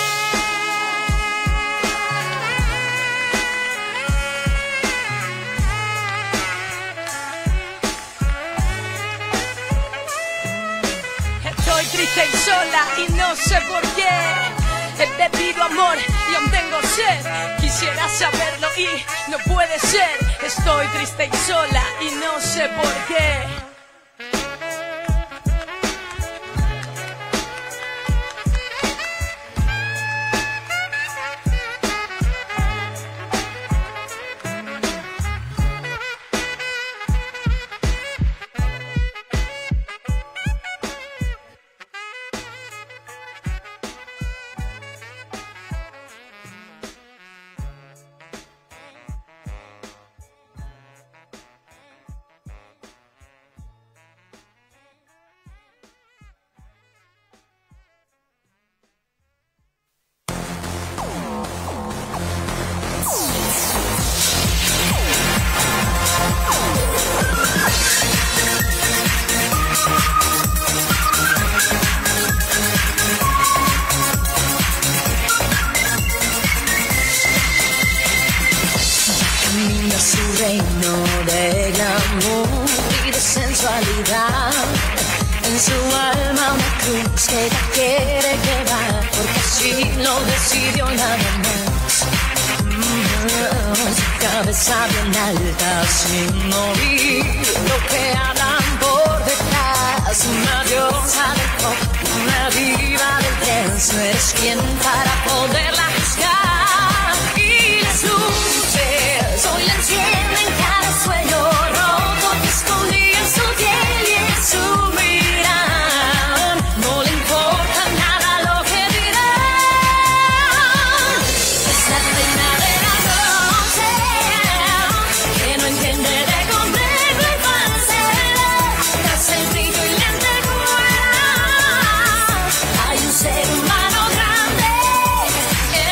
Estoy triste y sola y no sé por qué. He bebido amor y aún tengo sed. Quisiera saberlo y no puede ser. Estoy triste y sola y no sé por qué. De glamour y de sensualidad, en su alma una cruz que ella quiere llevar, porque así lo decidió nada más. Su cabeza bien alta sin oír lo que hablan por detrás. Una diosa del pop, una diva del dance. No eres quien para poderla juzgar. Y las luces hoy la encienden cada sueño roto que escondía en su piel y en su mirar. No le importa nada lo que dirán. Es la reina de la noche que no entiende de complejo el pastel. Tras el brillo y lentejuela hay un ser humano grande.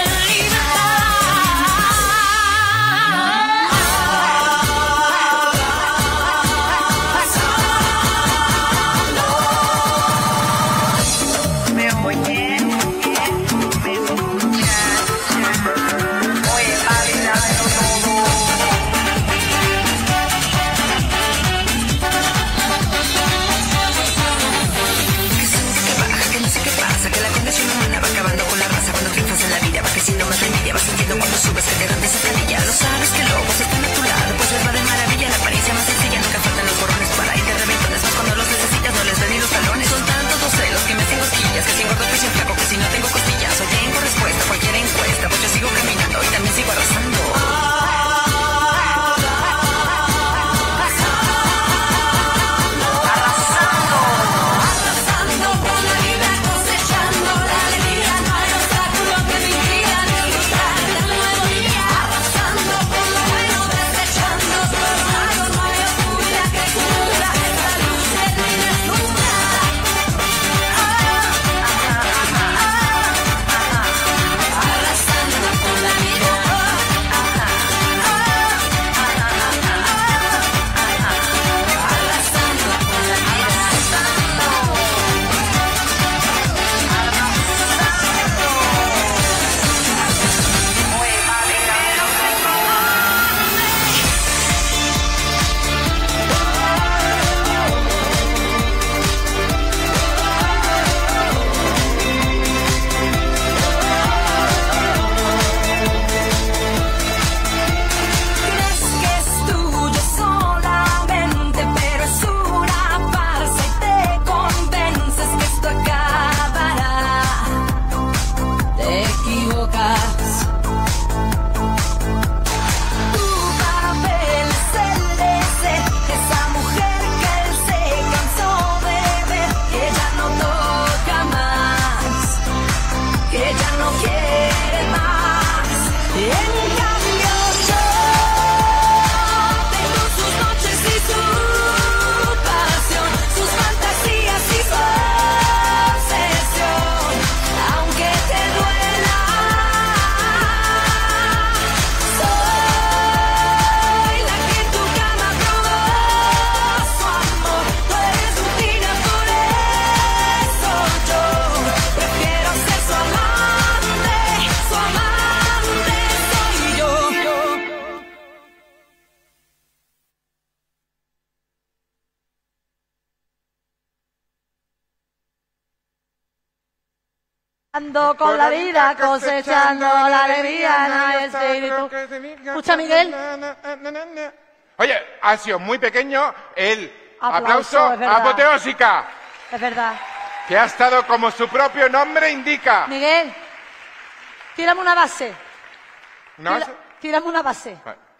Ando con la vida, cosechando la alegría en el espíritu. Escucha, Miguel. Oye, ha sido muy pequeño el Aplauso, es verdad. apoteósica, Es verdad. que ha estado como su propio nombre indica. Miguel, tírame una base. ¿Una base? Tírame una base.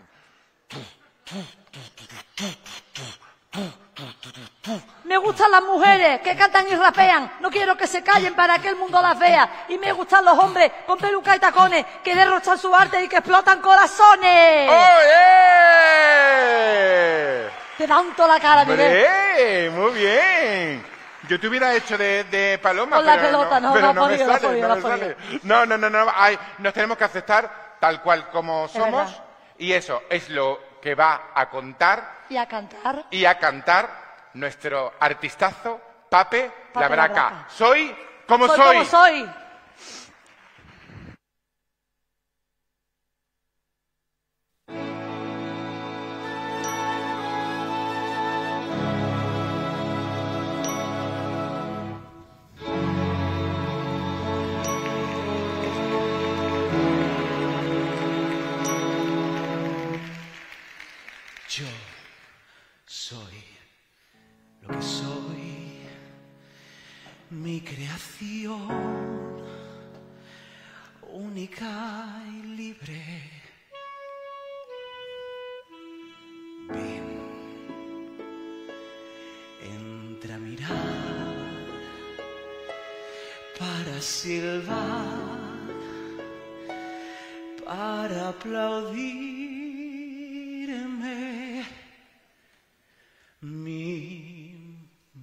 Me gustan las mujeres que cantan y rapean. No quiero que se callen para que el mundo las vea. Y me gustan los hombres con peluca y tacones que derrochan su arte y que explotan corazones. ¡Oye! Te da un toda la cara, Miguel. ¡Hombre! Muy bien. Yo te hubiera hecho de paloma, Con la pero pelota, no, pero no no me ha podido, sale, no no ha me podido. sale. No. Ay, nos tenemos que aceptar tal cual como somos. verdad. Y eso es lo que va a contar Y a cantar. y a cantar nuestro artistazo Pape Pape Labraca. Labraca. Soy como Soy soy. como soy. Yo soy lo que soy, mi creación, única y libre. Ven, entra a mirar para silbar, para aplaudirme. Mi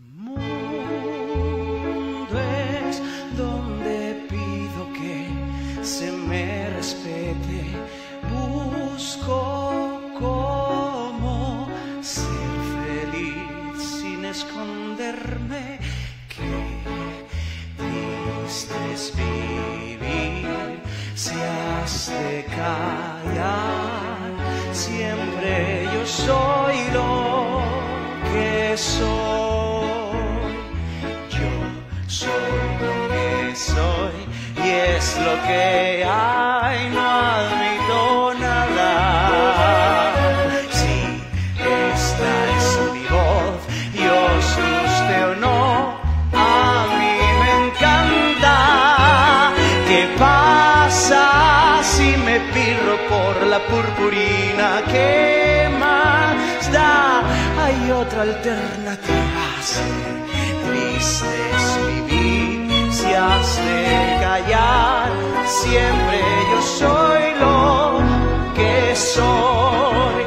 mundo es donde pido que se me respete. Busco cómo ser feliz sin esconderme. Qué triste es vivir si has de callar. Siempre yo soy lo que soy. Yo soy lo que soy y es lo que hay. No admito nada. Si esta es mi voz y os guste o no, a mí me encanta. ¿Qué pasa si me pirro por la purpurina? ¿Qué más da? Hay otra alternativa. Triste es vivir si has de callar. Siempre yo soy lo que soy.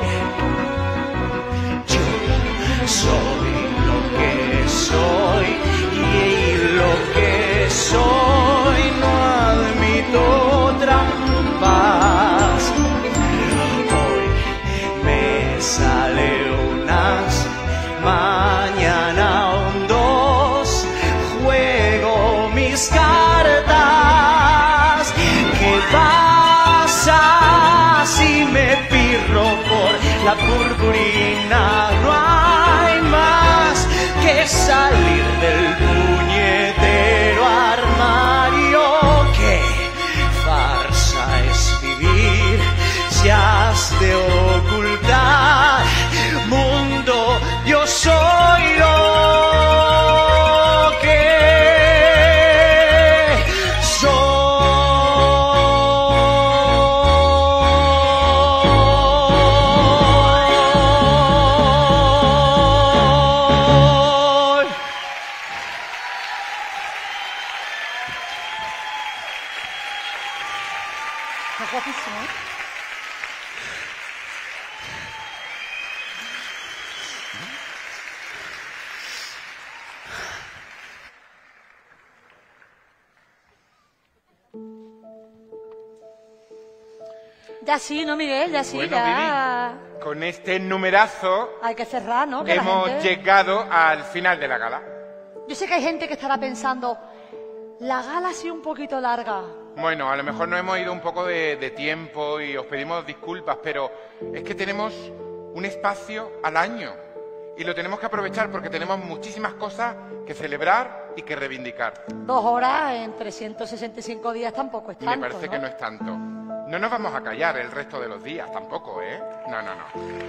Yo soy lo que soy y lo que soy no admito trampas. Hoy me sale unas, mañana un dos, juego mis cartas. ¿Qué pasa si me pirro por la purpurina? No hay más que salir del puñetero armario. ¿Qué farsa es vivir si has de ocultar? Mundo, yo soy lo que soy. Es guapísimo, ¿eh? Ya sí, ¿no, Miguel? Ya sí, Bueno, ya. Con este numerazo Hay que cerrar, ¿no? Que la hemos gente- llegado al final de la gala. Yo sé que hay gente que estará pensando, la gala ha sido un poquito larga. Bueno, a lo mejor nos hemos ido un poco de tiempo y os pedimos disculpas, pero es que tenemos un espacio al año. Y lo tenemos que aprovechar porque tenemos muchísimas cosas que celebrar y que reivindicar. 2 horas en 365 días tampoco es tanto, Me parece que no es tanto. No nos vamos a callar el resto de los días tampoco, ¿eh? No, no, no.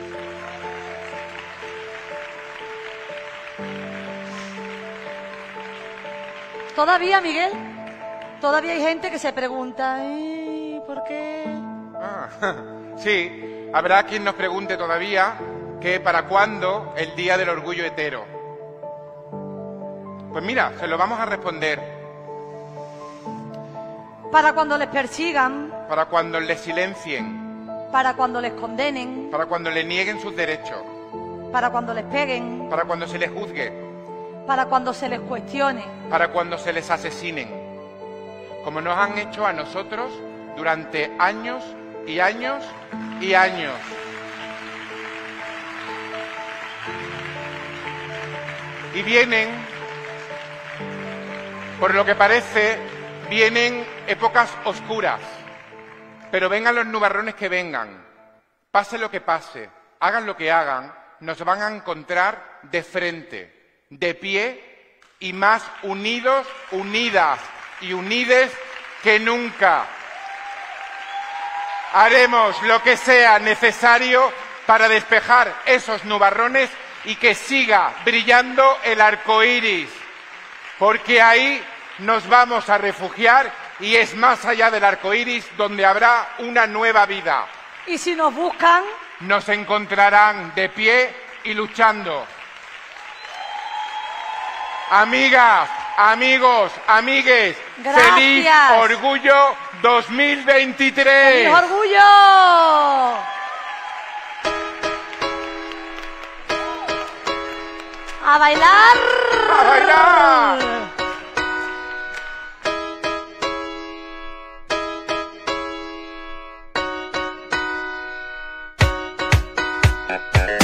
Todavía, Miguel, todavía hay gente que se pregunta, ¿por qué? Sí, habrá quien nos pregunte todavía que para cuándo el Día del Orgullo Hetero. Pues mira, se lo vamos a responder. Para cuando les persigan. Para cuando les silencien. Para cuando les condenen. Para cuando les nieguen sus derechos. Para cuando les peguen. Para cuando se les juzgue. Para cuando se les cuestione. Para cuando se les asesinen. Como nos han hecho a nosotros durante años y años y años. Y vienen, por lo que parece, vienen épocas oscuras. Pero vengan los nubarrones que vengan, pase lo que pase, hagan lo que hagan, nos van a encontrar de frente, de pie y más unidos, unidas y unides que nunca. Haremos lo que sea necesario para despejar esos nubarrones y que siga brillando el arco iris, porque ahí nos vamos a refugiar y es más allá del arco iris donde habrá una nueva vida. Y si nos buscan, nos encontrarán de pie y luchando. Amigas, amigos, amigues, gracias. ¡Feliz Orgullo 2023! ¡Feliz Orgullo! ¡A bailar! ¡A bailar!